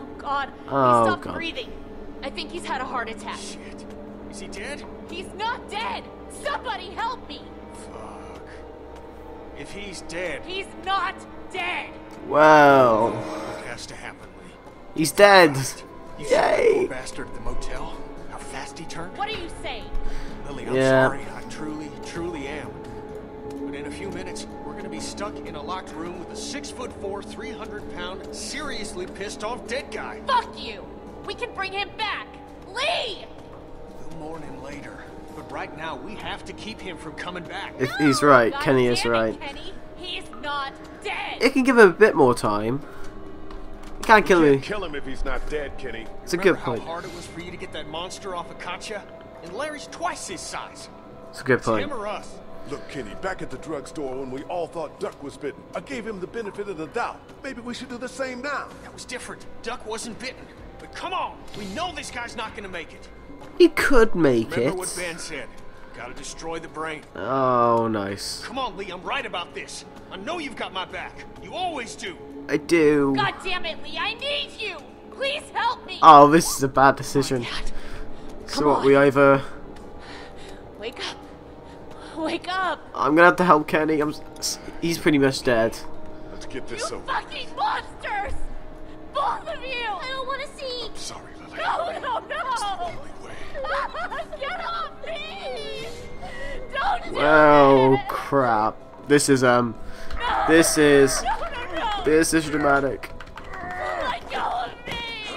god. Oh, he stopped god. breathing. I think he's had a heart attack. Shit. Is he dead? He's not dead! Somebody help me! Fuck. If he's dead... He's not dead! Well, What has to happen, Lee? he's dead. You saw that Yay! poor bastard at the motel? How fast he turned? What are you saying? Lily, I'm Yeah. sorry. I truly, truly am. But in a few minutes, we're gonna be stuck in a locked room with a six foot four, three hundred pound, seriously pissed off dead guy. Fuck you! We can bring him back! Lee! We'll mourn him later. But right now, we have to keep him from coming back. If he's right, God Kenny is damn it, right. Kenny. He's not dead! It can give him a bit more time. You can't kill him. Kill him if he's not dead, Kenny. It's a Remember good point. how hard it was for you to get that monster off of Katya? And Larry's twice his size. It's a good It's point. him or us. Look, Kenny, back at the drugstore when we all thought Duck was bitten, I gave him the benefit of the doubt. Maybe we should do the same now. That was different. Duck wasn't bitten. But come on, we know this guy's not gonna make it. He could make Remember it. what Ben said. Gotta destroy the brain. Oh, nice. Come on, Lee, I'm right about this. I know you've got my back. You always do. I do. God damn it, Lee, I need you! Please help me! Oh, this is a bad decision. So Come what, on. we either... Wake up! Wake up! I'm gonna have to help Kenny. I'm... s- He's pretty much dead. Let's get this over. Fucking monsters! Both of you! I don't want to see! Sorry, Lily. No, no, no! Get off me! Don't do Well, it! crap. This is, um... This is... No, no, no! This is dramatic. Let go of me!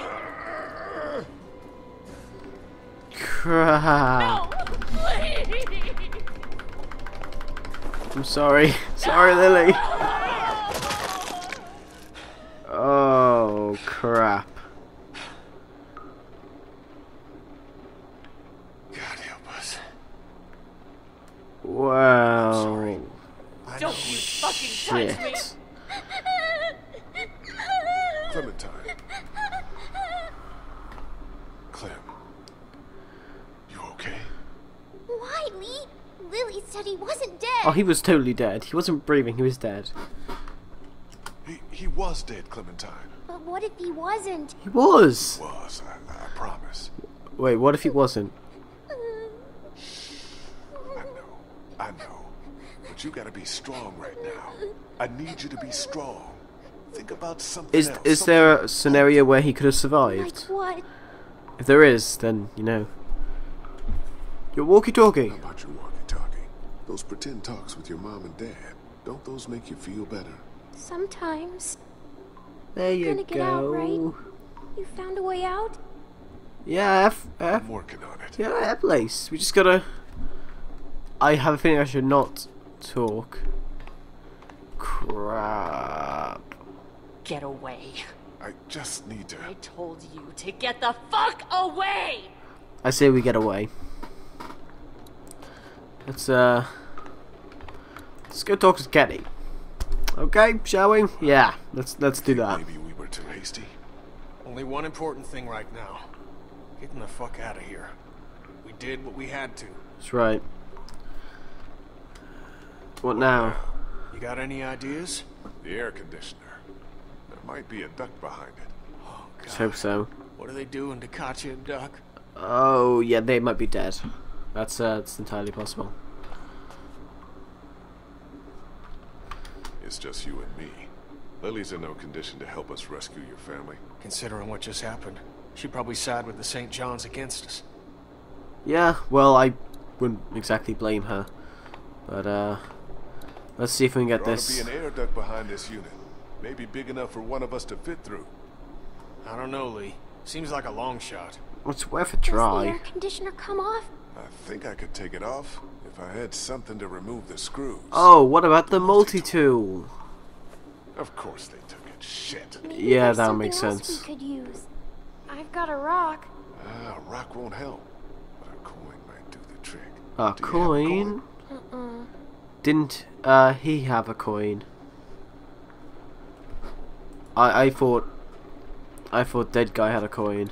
Crap. No, please! I'm sorry. Sorry, Lily. Oh, crap. God help us. Wow. Don't you fucking touch me! Shit. Clementine. Clem. You okay? Why, Lee? Lily said he wasn't dead. Oh, he was totally dead. He wasn't breathing, he was dead. He, he was dead, Clementine. But what if he wasn't? He was! Was, I, I promise. Wait, what if he wasn't? I know. But you gotta be strong right now. I need you to be strong. Think about something Is else. is there a scenario where he could have survived? What? If there is, then, you know. Your walkie-talkie. How about your walkie-talkie? Those pretend talks with your mom and dad. Don't those make you feel better? Sometimes. There you Gonna get out, right? go. You found a way out? Yeah, F, F, I'm working on it. yeah, F place. We just gotta... I have a feeling I should not talk. Crap. Get away. I just need to... I told you to get the fuck away! I say we get away. Let's, uh... Let's go talk to Kenny. Okay, shall we? Yeah, let's let's do that. Maybe we were too hasty. Only one important thing right now. Getting the fuck out of here. We did what we had to. That's right. What now? You got any ideas? The air conditioner. There might be a duck behind it. Oh, God. Let's hope so. What are they doing to Katya and Duck? Oh, yeah, they might be dead. That's, uh, that's entirely possible. It's just you and me. Lily's in no condition to help us rescue your family. Considering what just happened, she'd probably side with the Saint John's against us. Yeah, well, I wouldn't exactly blame her. But, uh... let's see if we can get There ought this. to be an air duct behind this unit. Maybe big enough for one of us to fit through. I don't know, Lee. Seems like a long shot. It's worth a Does the try. air conditioner come off? I think I could take it off if I had something to remove the screws. Oh, what about the multi-tool? Of course they took it. Shit. Maybe Yeah, there's that something makes else sense. we could use. I've got a rock. Ah, a rock won't help. But a coin might do the trick. A Do you have a coin? Uh-uh. Didn't, uh, he have a coin? I, I thought... I thought dead guy had a coin.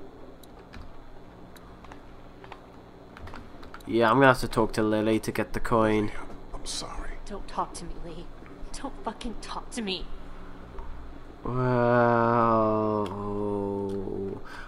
Yeah, I'm gonna have to talk to Lily to get the coin. I'm sorry. Don't talk to me, Lee. Don't fucking talk to me. Well...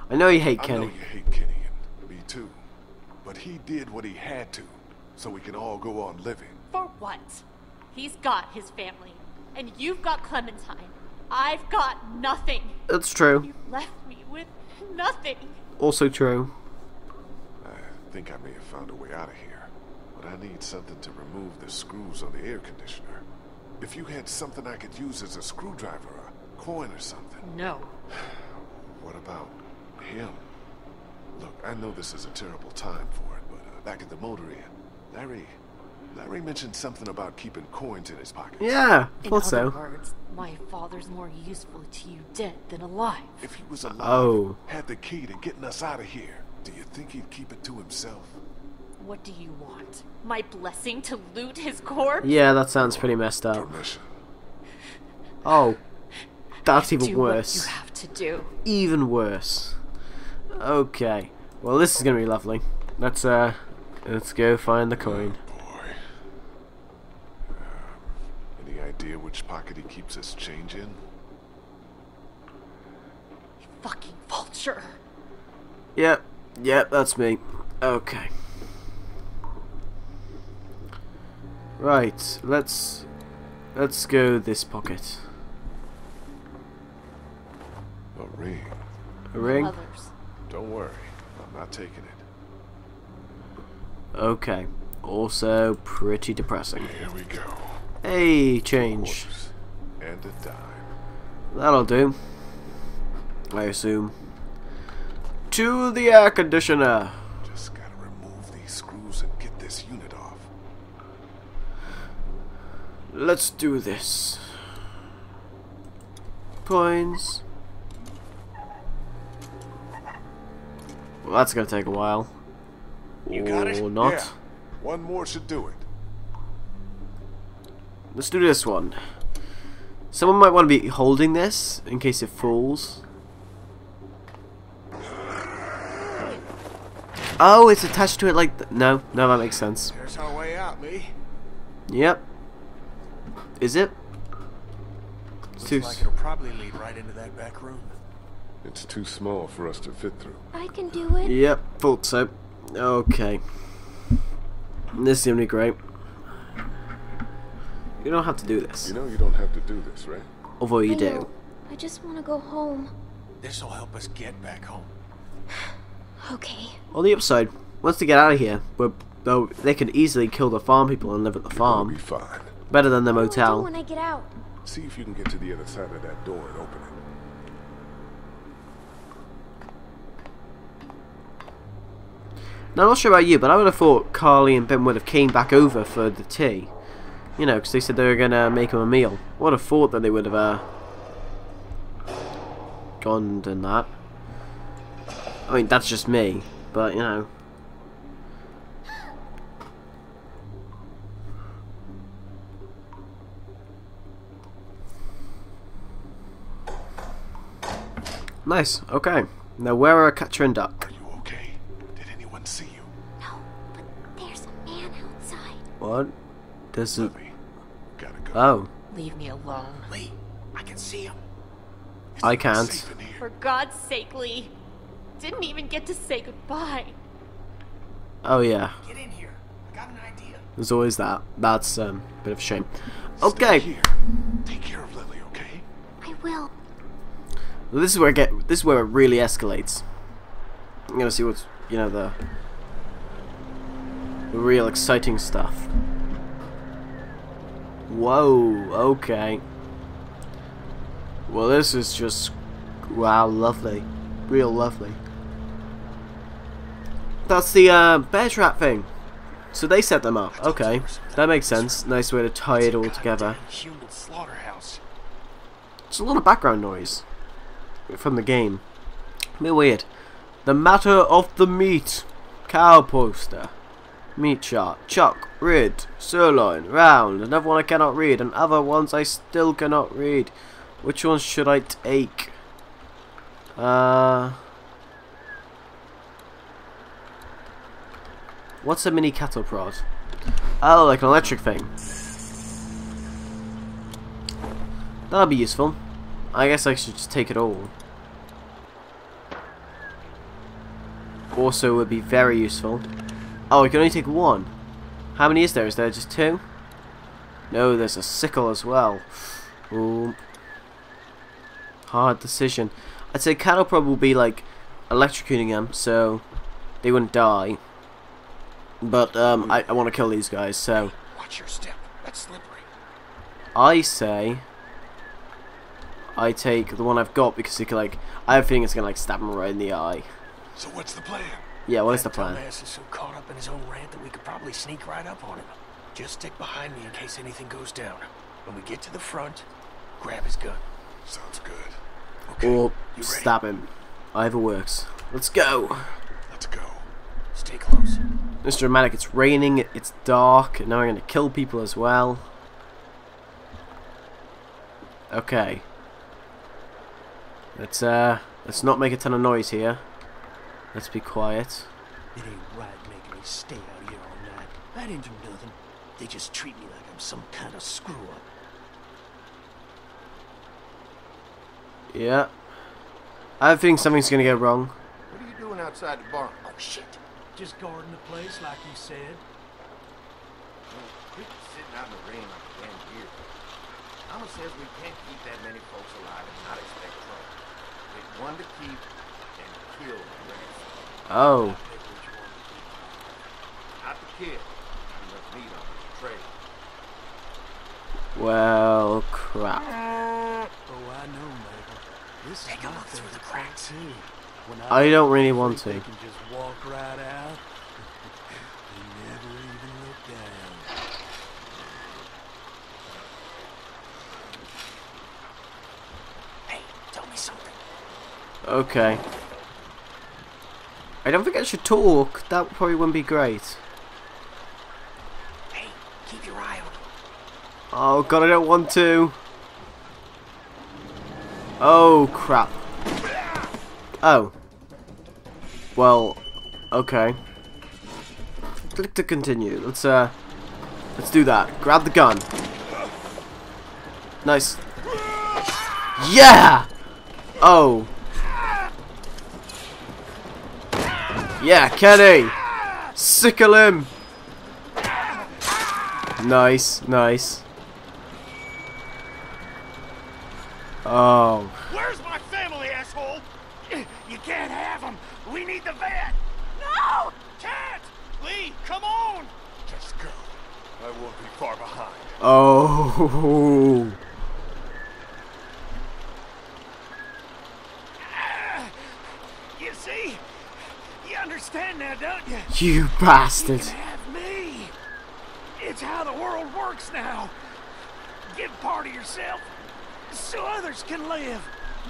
I know you hate I Kenny. know you hate Kenny, and me too. But he did what he had to, so we can all go on living. For what? He's got his family, and you've got Clementine. I've got nothing. That's true. You've left me with nothing. Also true. I think I may have found a way out of here, but I need something to remove the screws on the air conditioner. If you had something I could use as a screwdriver, a coin or something. No. What about him? Look, I know this is a terrible time for it, but uh, back at the motor inn, Larry, Larry mentioned something about keeping coins in his pockets. Yeah, In thought other so. words, my father's more useful to you dead than alive. If he was alive, Oh. had the key to getting us out of here, do you think he'd keep it to himself? What do you want? My blessing to loot his corpse? Yeah, that sounds pretty messed up. Oh, that's even do worse. What you have to do. Even worse. Okay. Well, this is gonna be lovely. Let's uh, let's go find the coin. Any idea which pocket he keeps his change in? Fucking vulture. Yep, yep, that's me. Okay. Right, let's let's go this pocket. A ring. A ring? Others. Don't worry, I'm not taking it. Okay. Also pretty depressing. Here we go. Hey, change. And a dime. That'll do. I assume. To the air conditioner. Just gotta remove these screws and get this unit off. Let's do this. Coins. Well, that's gonna take a while. You got it? Or not. Yeah. One more should do it. Let's do this one. Someone might want to be holding this in case it falls. Oh, it's attached to it like th no, no, that makes sense. There's our way out, Lee. Yep. Is it? It's Looks too like it'll probably lead right into that back room. It's too small for us to fit through. I can do it. Yep, thought so. Okay. This is gonna be great. You don't have to do this. You know you don't have to do this, right? Although you I do. know. I just want to go home. This'll help us get back home. Okay. On the upside, once they get out of here, we're, though they can easily kill the farm people and live at the farm. Be fine. Better than the What do I do motel. when I get out? See if you can get to the other side of that door and open it. Now, I'm not sure about you, but I would have thought Carly and Ben would have came back over for the tea. You know, because they said they were going to make him a meal. I would have thought that they would have uh, gone and done that. I mean, that's just me, but, you know. Nice, okay. Now, where are Catcher and Duck? Are you okay? Did anyone see you? No, but there's a man outside. What? This is... Gotta go. Oh. Leave me alone. Lee, I can see him. I can't. For God's sake, Lee. Didn't even get to say goodbye. Oh, yeah. Get in here. I got an idea. There's always that. That's um, a bit of a shame. Okay. Take care of Lily, okay? I will. Well, this is where it get. This is where it really escalates. I'm gonna see what's, you know, the the real exciting stuff. Whoa. Okay. Well, this is just wow, lovely, real lovely. That's the uh, bear trap thing. So they set them up. Okay, that makes sense. Nice way to tie it all together. Human slaughterhouse. It's a lot of background noise from the game. A bit weird. The matter of the meat. Cow poster. Meat chart. Chuck. Rid. Sirloin. Round. Another one I cannot read. And other ones I still cannot read. Which ones should I take? Uh... What's a mini cattle prod? Oh, like an electric thing. That'll be useful. I guess I should just take it all. also would be very useful. Oh, we can only take one. How many is there? Is there just two? No, there's a sickle as well. Ooh. Hard decision. I'd say cattle probe will be like electrocuting them, so they wouldn't die. But um, I, I want to kill these guys, so Watch your step. That's slippery. I say I take the one I've got because it can, like, I have a feeling it's gonna like stab him right in the eye. So what's the plan? Yeah, what is the That plan? dumbass is so caught up in his own rant that we could probably sneak right up on him. Just stick behind me in case anything goes down. When we get to the front, grab his gun. Sounds good. Okay, Or you ready? stab him. Either works. Let's go. Let's go. Stay close. It's dramatic. It's raining. It's dark. And now I'm gonna kill people as well. Okay. Let's uh, let's not make a ton of noise here. Let's be quiet. It ain't right making me stay out here all night. That ain't do nothing. They just treat me like I'm some kind of screw up. Yeah. I have a feeling something's gonna go wrong. What are you doing outside the barn? Oh shit! Just guarding the place like you said. Quit sitting out in the rain like a damn deer. Mama says we can't keep that many folks alive and not expect trouble. Pick one to keep and kill the rest. Oh. Not the kid. Not enough meat on his tray. Well, crap. Oh, I know, Mabel. This Take is a my look through the favorite cracks. too. When I don't really want think to. They can just walk right out. They never even look down. Hey, tell me something. Okay. I don't think I should talk. That probably wouldn't be great. Hey, keep your eye on him. Oh god, I don't want to. Oh crap. Oh. Well, okay. Click to continue. Let's uh let's do that. Grab the gun. Nice. Yeah! Oh. Yeah, Kenny! Sickle him! Nice, nice. Oh. Where's my family, asshole? You can't have them. We need the vet. No! Can't! Lee, come on! Just go. I won't be far behind. Oh. You see? You understand now, don't you? You bastard. You can have me. It's how the world works now. Give part of yourself so others can live.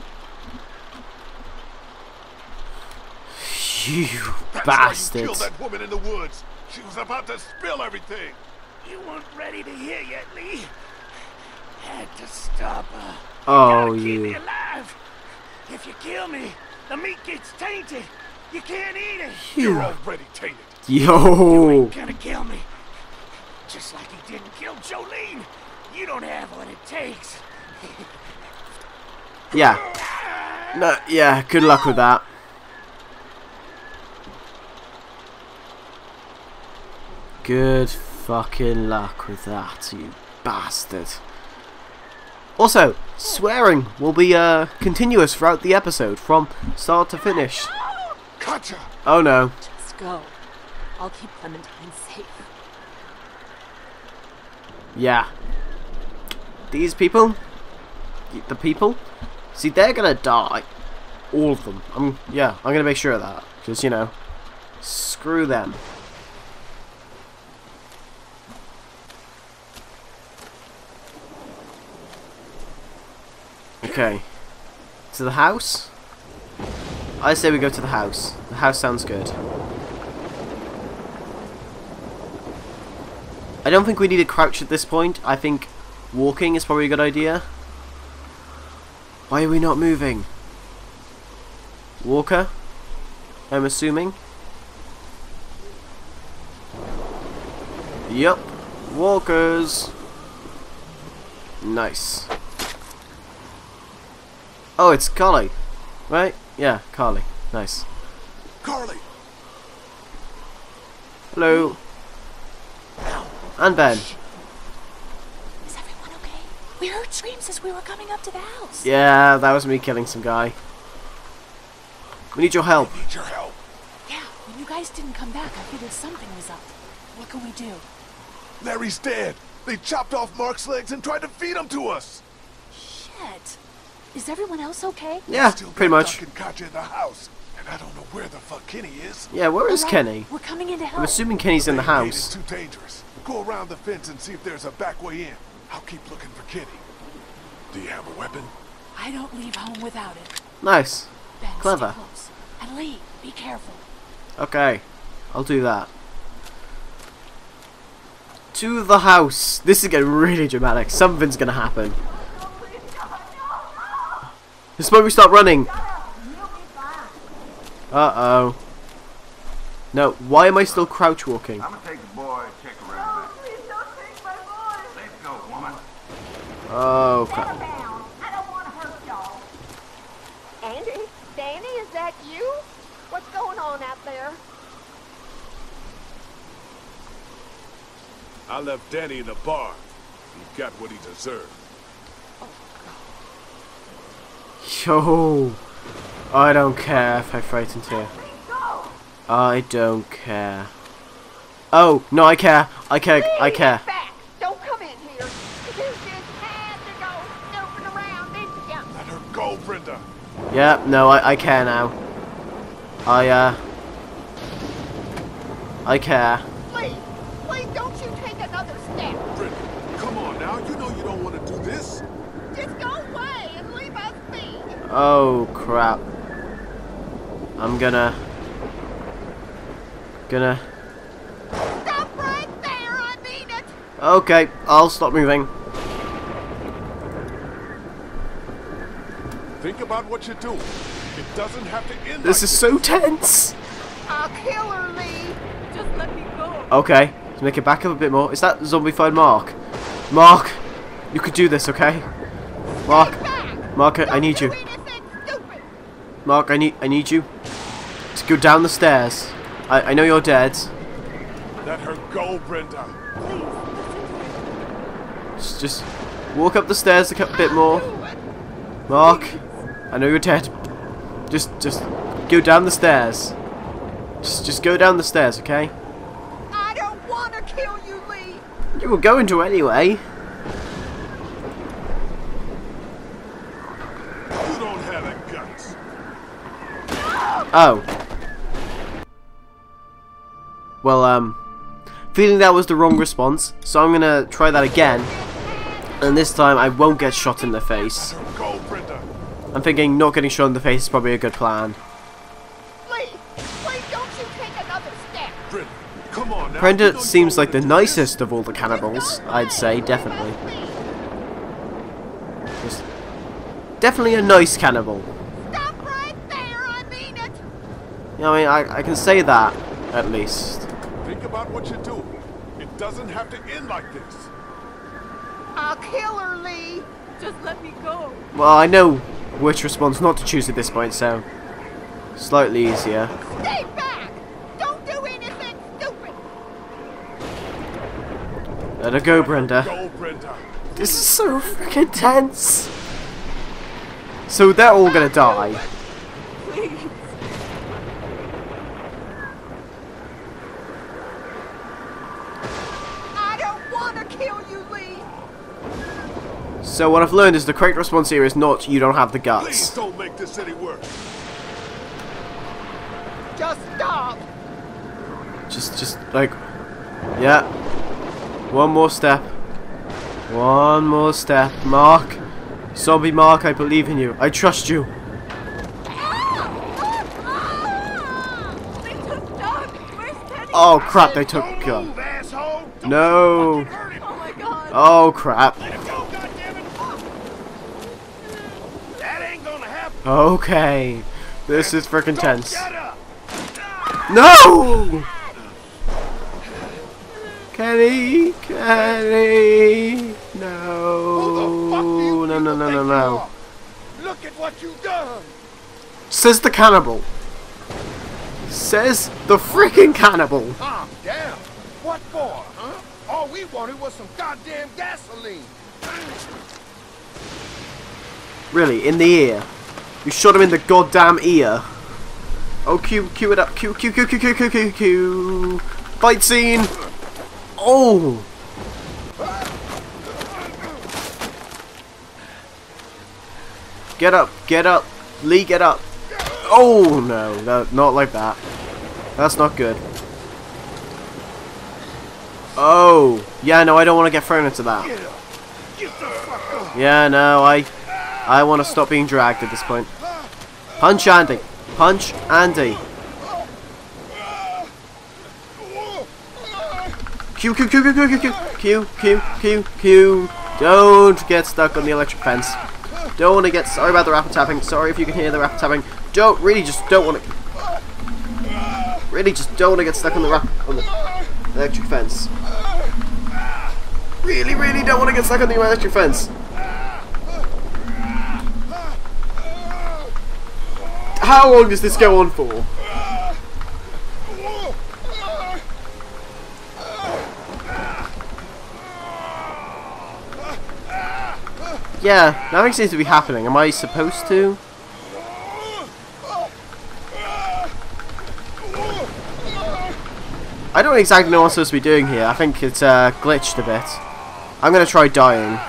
You That's bastard. why you killed that woman in the woods. She was about to spill everything. You weren't ready to hear yet, Lee. Had to stop her. Oh, Keep me you. alive. If you kill me, the meat gets tainted. You can't eat it. You. You're already tainted. You Yo. ain't gonna kill me. Just like you didn't kill Jolene. You don't have what it takes. Yeah. No, yeah, good luck with that. Good fucking luck with that, you bastard. Also, swearing will be uh, continuous throughout the episode, from start to finish. Gotcha. Oh no. Just go. I'll keep Clementine safe. Yeah. These people, the people, see, they're gonna die. All of them. I'm, yeah, I'm gonna make sure of that. Because, you know, screw them. Okay. To the house? I say we go to the house. The house sounds good. I don't think we need to crouch at this point. I think walking is probably a good idea. Why are we not moving? Walker? I'm assuming. Yup. Walkers. Nice. Oh, it's Carly. Right? Yeah, Carly. Nice. Carly, Hello. And Ben. Is everyone okay? We heard screams as we were coming up to the house. Yeah, that was me killing some guy. We need your help. We need your help. Yeah, when you guys didn't come back, I figured something was up. What can we do? Larry's dead. They chopped off Mark's legs and tried to feed him to us. Shit. Is everyone else okay? Yeah, Still pretty got much. Duck and Katjaa in the house, and I don't know where the fuck Kenny is. Yeah, where is All right, Kenny? We're coming in to help. I'm assuming Kenny's in the main gate house. is too dangerous. Go around the fence and see if there's a back way in. I'll keep looking for Kenny. Do you have a weapon? I don't leave home without it. Nice. Ben, Clever. stay close. And Lee, be careful. Okay, I'll do that. To the house. This is getting really dramatic. Something's gonna happen. This moment we start running. Uh oh. No, why am I still crouch walking? I'm gonna take the boy and check around back. Please don't take my boy. Let's go, woman. Oh crap. I don't want to hurt y'all. Andy, Danny, is that you? What's going on out there? I left Danny in the bar. He got what he deserved. Yo, I don't care if I frightened her. I don't care. Oh no, I care. I care. I care. Back. Don't come in here. You just had to go snooping around, didn't you? Let her go, Brenda. Yeah, no, I, I care now. I uh, I care. Please, please don't you take another step. Brenda, come on now. You know you don't want to do this. Just go away and leave us be. Oh crap. I'm gonna gonna Stop right there, I mean it. Okay, I'll stop moving. Think about what you do. It doesn't have to end This like is so tense. I'll kill her, Lee. Just let me go. Okay, let's make it back up a bit more. Is that zombified Mark? Mark, you could do this, okay? Mark, Mark, I, I need you. Mark, I need, I need you to go down the stairs. I, I know you're dead. Let her go, Brenda. Just, just walk up the stairs a bit more. Mark, I know you're dead. Just, just go down the stairs. Just, just go down the stairs, okay? I don't want to kill you, Lee. You were going to anyway. You don't have the guts. Oh. Well, um, feeling that was the wrong response, so I'm gonna try that again. And this time I won't get shot in the face. Go, Brenda. I'm thinking not getting shot in the face is probably a good plan. Lee, please don't you take another step. Brenda, come on now. Brenda You know seems you like the nicest of all the cannibals, I'd say, definitely. Just definitely a nice cannibal. Stop right there, I mean it. You know, I mean, I, I can say that, at least. Think about what you do. It doesn't have to end like this. I'll kill her, Lee. Just let me go. Well, I know which response not to choose at this point, so slightly easier. Stay back! Don't do anything stupid. Let her go, Brenda. Go, Brenda. This is so freaking tense. So they're all gonna die. Please. I don't want to kill you, Lee. So what I've learned is the correct response here is not you don't have the Please guts. don't make this any worse. Just stop. Just, just like, yeah. One more step. One more step, Mark. Zombie Mark, I believe in you. I trust you. Oh crap! They took gun. No. Oh crap. Okay, this is freaking tense. No! Kenny, Kenny, no, no, no, no, no, no. Look at what you've done. Says the cannibal. Says the freaking cannibal. Calm down. What for, huh? All we wanted was some goddamn gasoline. Really, in the ear. You shot him in the goddamn ear. Oh, Q, Q it up. Q, Q, Q, Q, Q, Q, Q, Q. Fight scene. Oh. Get up, get up. Lee, get up. Oh, no, no, not like that. That's not good. Oh. Yeah, no, I don't want to get thrown into that. Yeah, no, I... I want to stop being dragged at this point. Punch Andy. Punch Andy. Q, Q, Q, Q, Q, Q, Q, Q, Q, Q, Q. Don't get stuck on the electric fence. Don't want to get... Sorry about the rapid tapping. Sorry if you can hear the rapid tapping. Don't... Really just don't want to... Really just don't want to get stuck on the, rap, on the electric fence. Really, really don't want to get stuck on the electric fence. How long does this go on for? Yeah, nothing seems to be happening. Am I supposed to? I don't exactly know what I'm supposed to be doing here. I think it's uh, glitched a bit. I'm going to try dying.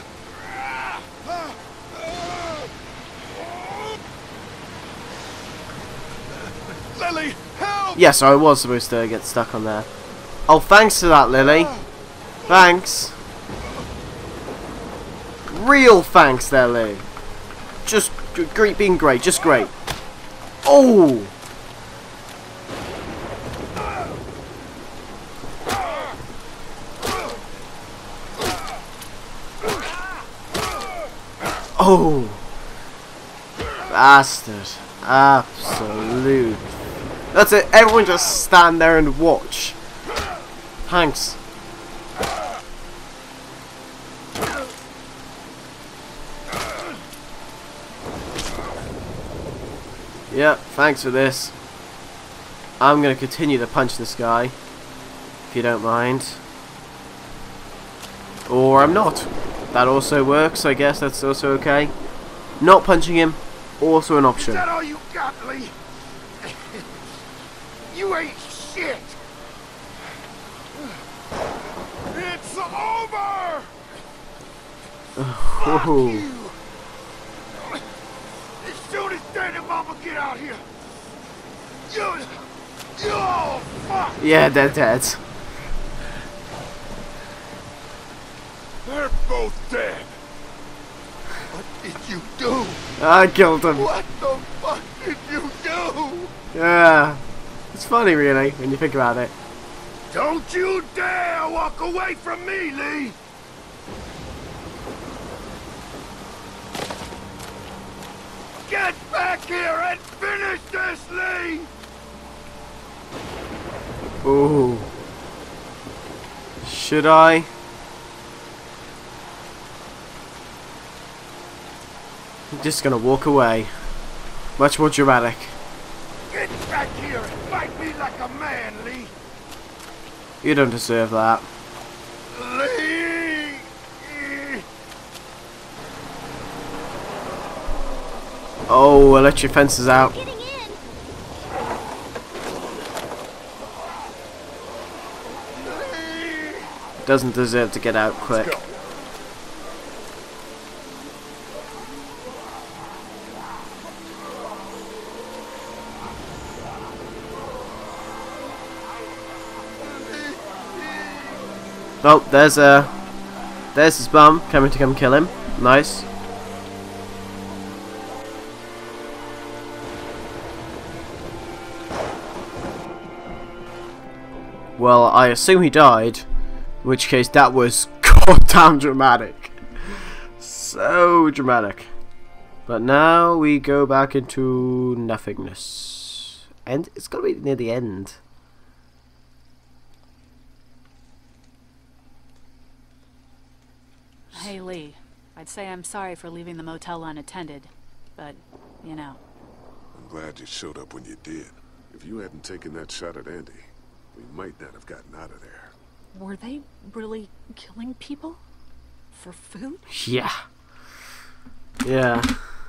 Lily, help! Yes, I was supposed to get stuck on there. Oh, thanks for that, Lily. Thanks. Real thanks there, Lily. Just great, being great, just great. Oh! Oh! Bastard. Absolute. That's it, everyone just stand there and watch. Thanks. Yeah, thanks for this. I'm gonna continue to punch this guy, if you don't mind. Or I'm not. That also works, I guess that's also okay. Not punching him, also an option. Is that all you got, Lee? You ain't shit! It's over! Oh. As soon as Dad and Mama get out here, you... you oh, fuck! Yeah, they're dead. They're both dead. What did you do? I killed him. What the fuck did you do? Yeah. It's funny, really, when you think about it. Don't you dare walk away from me, Lee! Get back here and finish this, Lee! Ooh. Should I? I'm just gonna walk away. Much more dramatic. Get back here and fight me like a man, Lee! You don't deserve that. Lee! Oh, electric fence is out. Doesn't deserve to get out quick. Oh, there's a, there's his bum coming to come kill him. Nice. Well, I assume he died, in which case that was goddamn dramatic. So dramatic. But now we go back into nothingness. And it's gotta be near the end. Hey, Lee. I'd say I'm sorry for leaving the motel unattended, but, you know. I'm glad you showed up when you did. If you hadn't taken that shot at Andy, we might not have gotten out of there. Were they really killing people? For food? Yeah. Yeah.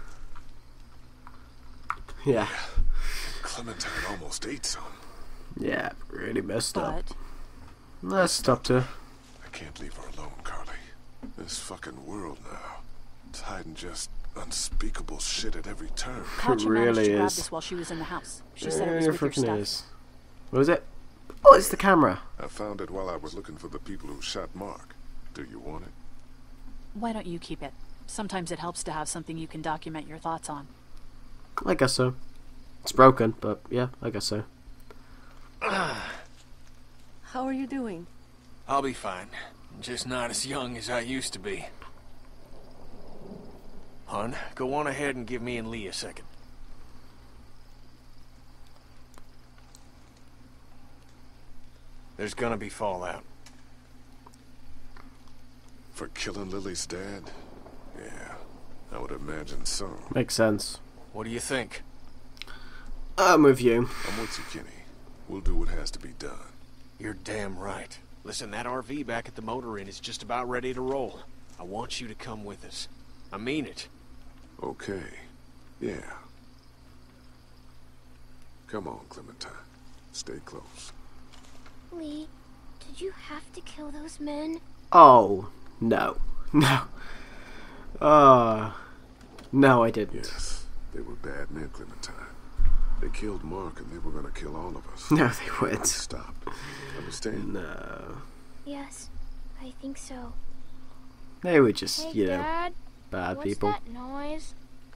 Yeah. Clementine almost ate some. Yeah, really messed up. But That stopped her. I can't leave her alone, Carly. This fucking world now. It's hiding just unspeakable shit at every turn. Katya really managed to grab is. this while she was in the house. She Yeah, said it was it with your freaking stuff. is. What was it? Oh, it's the camera. I found it while I was looking for the people who shot Mark. Do you want it? Why don't you keep it? Sometimes it helps to have something you can document your thoughts on. I guess so. It's broken, but yeah, I guess so. How are you doing? I'll be fine. Just not as young as I used to be. Hun, go on ahead and give me and Lee a second. There's gonna be fallout. For killing Lily's dad? Yeah, I would imagine so. Makes sense. What do you think? I'm with you. I'm with you, Kenny. We'll do what has to be done. You're damn right. Listen, that R V back at the motor inn is just about ready to roll. I want you to come with us. I mean it. Okay. Yeah. Come on, Clementine. Stay close. Lee, did you have to kill those men? Oh, no. No. Uh, no, I didn't. Yes, they were bad men, Clementine. They killed Mark and they were gonna kill all of us. No, they weren't. Stop. Understand? No. Yes, I think so. They were just, Hey, you know, Dad, bad what's people. that noise?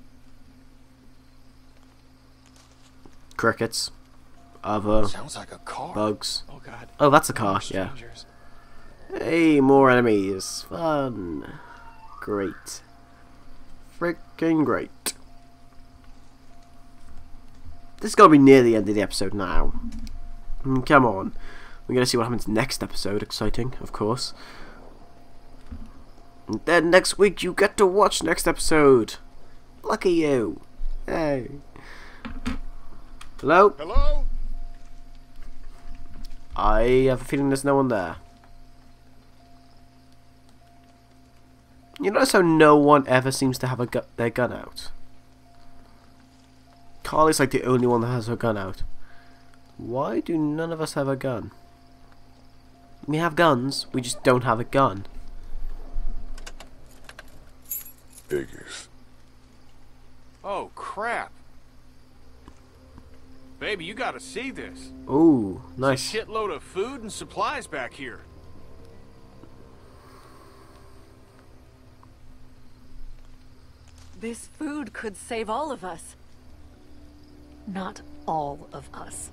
Crickets. Other Sounds like a car. bugs. Oh god. Oh, that's a car, yeah. Strangers. Hey, more enemies. Fun. Great. Freaking great. This is going to be near the end of the episode now. Mm, Come on. We're going to see what happens next episode. Exciting, of course. And then next week you get to watch next episode. Lucky you. Hey. Hello? Hello? I have a feeling there's no one there. You notice how no one ever seems to have a gu their gun out? Carly's like the only one that has her gun out. Why do none of us have a gun? We have guns, we just don't have a gun. Figures. Oh, crap. Baby, you gotta see this. Ooh, nice. Shitload of food and supplies back here. This food could save all of us. Not all of us.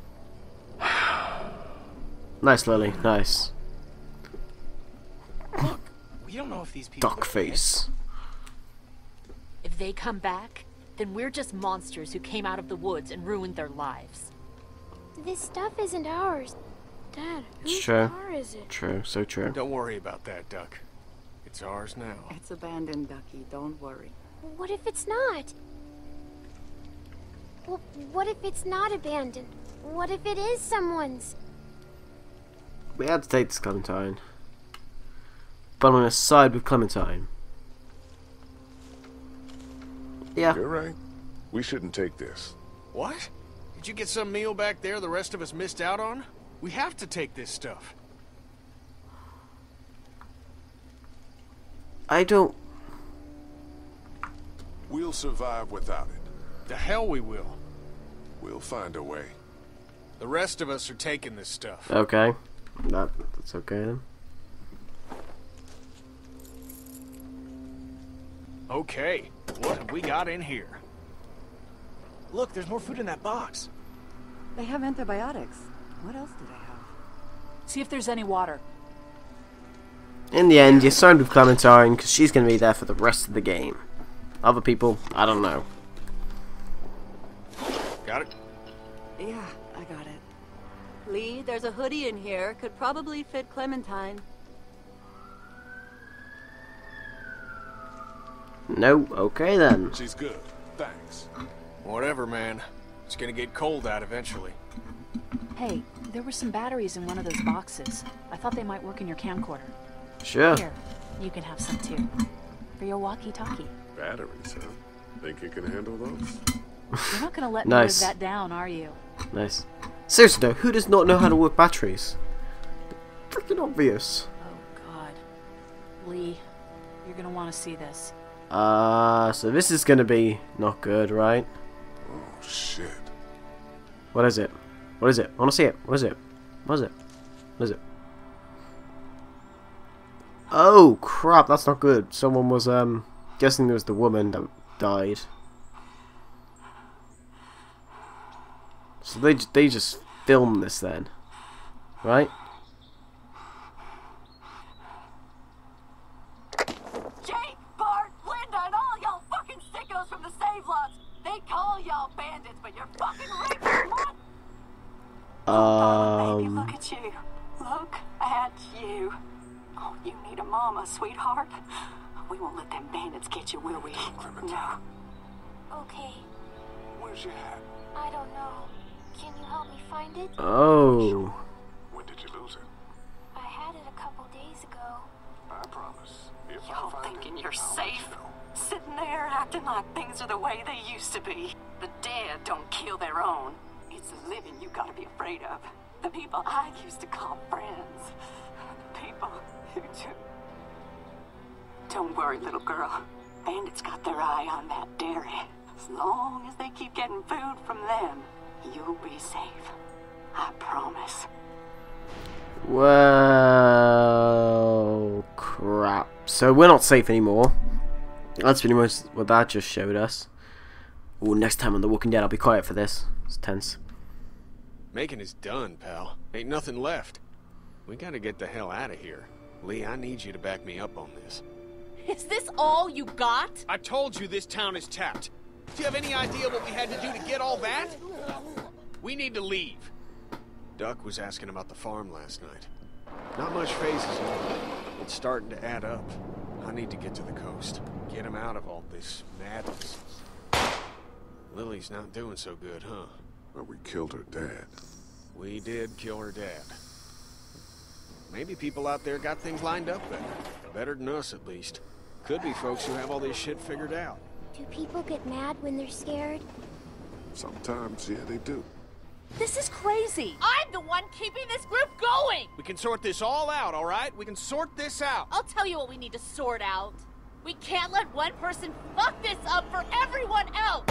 Nice, Lily, nice. Look, we don't know if these people. Duck face. If they come back, then we're just monsters who came out of the woods and ruined their lives. This stuff isn't ours. Dad, It's whose true. car is it? True, so true. Don't worry about that, Duck. It's ours now. It's abandoned, Ducky. Don't worry. What if it's not? Well, what if it's not abandoned? What if it is someone's? We had to take this Clementine. But I'm going to side with Clementine. Yeah. You're right. We shouldn't take this. What? Did you get some meal back there the rest of us missed out on? We have to take this stuff. I don't... We'll survive without it. The hell we will. We'll find a way. The rest of us are taking this stuff. Okay. That, that's okay then. Okay, what have we got in here? Look, there's more food in that box. They have antibiotics. What else do they have? See if there's any water. In the end, you signed with Clementine because she's going to be there for the rest of the game. Other people, I don't know. Got it? Yeah, I got it. Lee, there's a hoodie in here. Could probably fit Clementine. No, okay then. She's good. Thanks. Whatever, man. It's gonna get cold out eventually. Hey, there were some batteries in one of those boxes. I thought they might work in your camcorder. Sure. Here, you can have some too. For your walkie-talkie. Batteries, huh? Think you can handle those? You're not gonna let Nice. me live that down, are you? Nice. Seriously though, who does not know how to work batteries? Freaking obvious. Oh God, Lee, you're gonna want to see this. Uh, so this is gonna be not good, right? Oh shit. What is it? What is it? I wanna see it. What is it? What is it? What is it? Oh crap, that's not good. Someone was um guessing it was the woman that died. So they they just filmed this then, right? Jake, Bart, Linda, and all y'all fucking sickos from the save lots. They call y'all bandits, but you're fucking rapists. Um. Look at you. Look at you. Oh, you need a mama, sweetheart. We won't let them bandits get you, will we? No. Okay, Where's your hat? I don't know. Can you help me find it? Oh. When did you lose it? I had it a couple days ago. I promise. If I Y'all find thinking it, you're I'll safe? let you know. Sitting there acting like things are the way they used to be. The dead don't kill their own. It's the living you gotta be afraid of. The people I used to call friends. The people who do. Don't worry, little girl. Bandits got their eye on that dairy. As long as they keep getting food from them, you'll be safe. I promise. Well, crap. So we're not safe anymore. That's pretty much what that just showed us. Oh, next time on The Walking Dead, I'll be quiet for this. It's tense. Macon is done, pal. Ain't nothing left. We gotta get the hell out of here. Lee, I need you to back me up on this. Is this all you got? I told you this town is tapped. Do you have any idea what we had to do to get all that? We need to leave. Duck was asking about the farm last night. Not much phases on it. It's starting to add up. I need to get to the coast. Get him out of all this madness. Lily's not doing so good, huh? Well, we killed her dad. We did kill her dad. Maybe people out there got things lined up better. Better than us, at least. Could be folks who have all this shit figured out. Do people get mad when they're scared? Sometimes, yeah, they do. This is crazy. I'm the one keeping this group going. We can sort this all out, all right? We can sort this out. I'll tell you what we need to sort out. We can't let one person fuck this up for everyone else.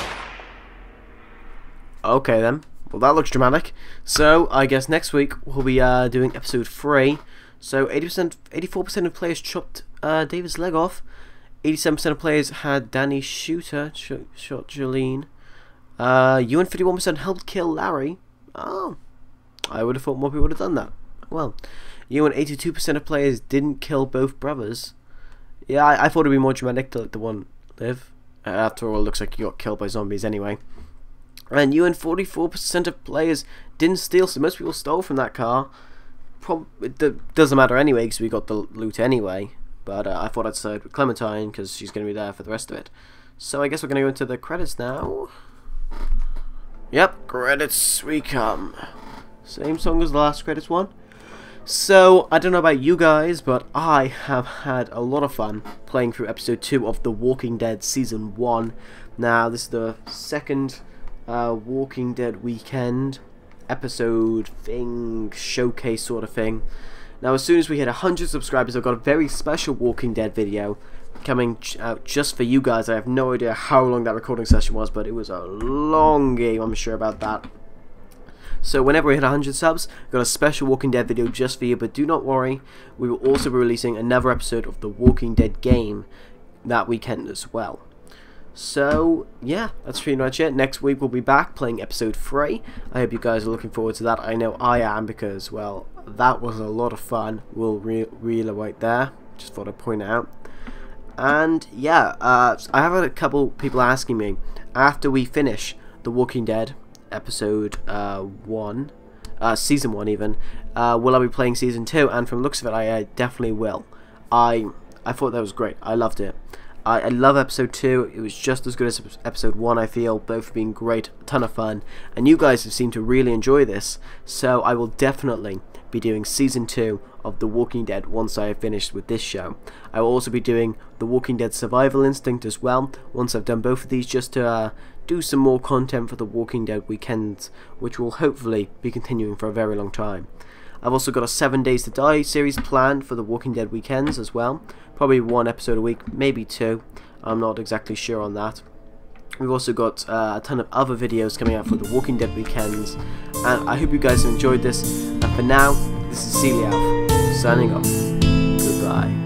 Okay then. Well, that looks dramatic. So I guess next week we'll be uh, doing episode three. So eighty percent, eighty-four percent of players chopped uh, David's leg off. eighty-seven percent of players had Danny Shooter sh shot Jolene. Uh, you and fifty-one percent helped kill Larry. Oh, I would have thought more people would have done that. Well, you and eighty-two percent of players didn't kill both brothers. Yeah, I, I thought it'd be more dramatic to let the one live. Uh, after all, it looks like you got killed by zombies anyway. And you and forty-four percent of players didn't steal, so most people stole from that car. Prob it doesn't matter anyway, because we got the loot anyway. But uh, I thought I'd side with Clementine, because she's going to be there for the rest of it. So I guess we're going to go into the credits now. Yep, credits we come. Same song as the last credits one. So, I don't know about you guys, but I have had a lot of fun playing through episode two of The Walking Dead Season one. Now, this is the second uh, Walking Dead weekend episode thing, showcase sort of thing. Now, as soon as we hit one hundred subscribers, I've got a very special Walking Dead video coming out just for you guys. I have no idea how long that recording session was, but it was a long game, I'm sure about that. So whenever we hit one hundred subs, I've got a special Walking Dead video just for you, but do not worry, we will also be releasing another episode of the Walking Dead game that weekend as well. So, yeah, that's pretty much it. Next week we'll be back playing episode three. I hope you guys are looking forward to that. I know I am, because, well, that was a lot of fun. We'll re reel right there. Just thought I'd point out. And, yeah, uh, I have had a couple people asking me, after we finish The Walking Dead episode uh, one, uh, season one even, uh, will I be playing season two? And from the looks of it, I uh, definitely will. I I thought that was great. I loved it. I, I love episode two. It was just as good as episode one, I feel. Both being great, a ton of fun. And you guys have seemed to really enjoy this. So I will definitely be doing season two of The Walking Dead once I have finished with this show. I will also be doing The Walking Dead Survival Instinct as well, once I've done both of these, just to uh, do some more content for The Walking Dead weekends, which will hopefully be continuing for a very long time. I've also got a seven Days to Die series planned for The Walking Dead weekends as well. Probably one episode a week, maybe two. I'm not exactly sure on that. We've also got uh, a ton of other videos coming out for The Walking Dead weekends. And I hope you guys have enjoyed this. And for now, this is Celiav, signing off. Goodbye.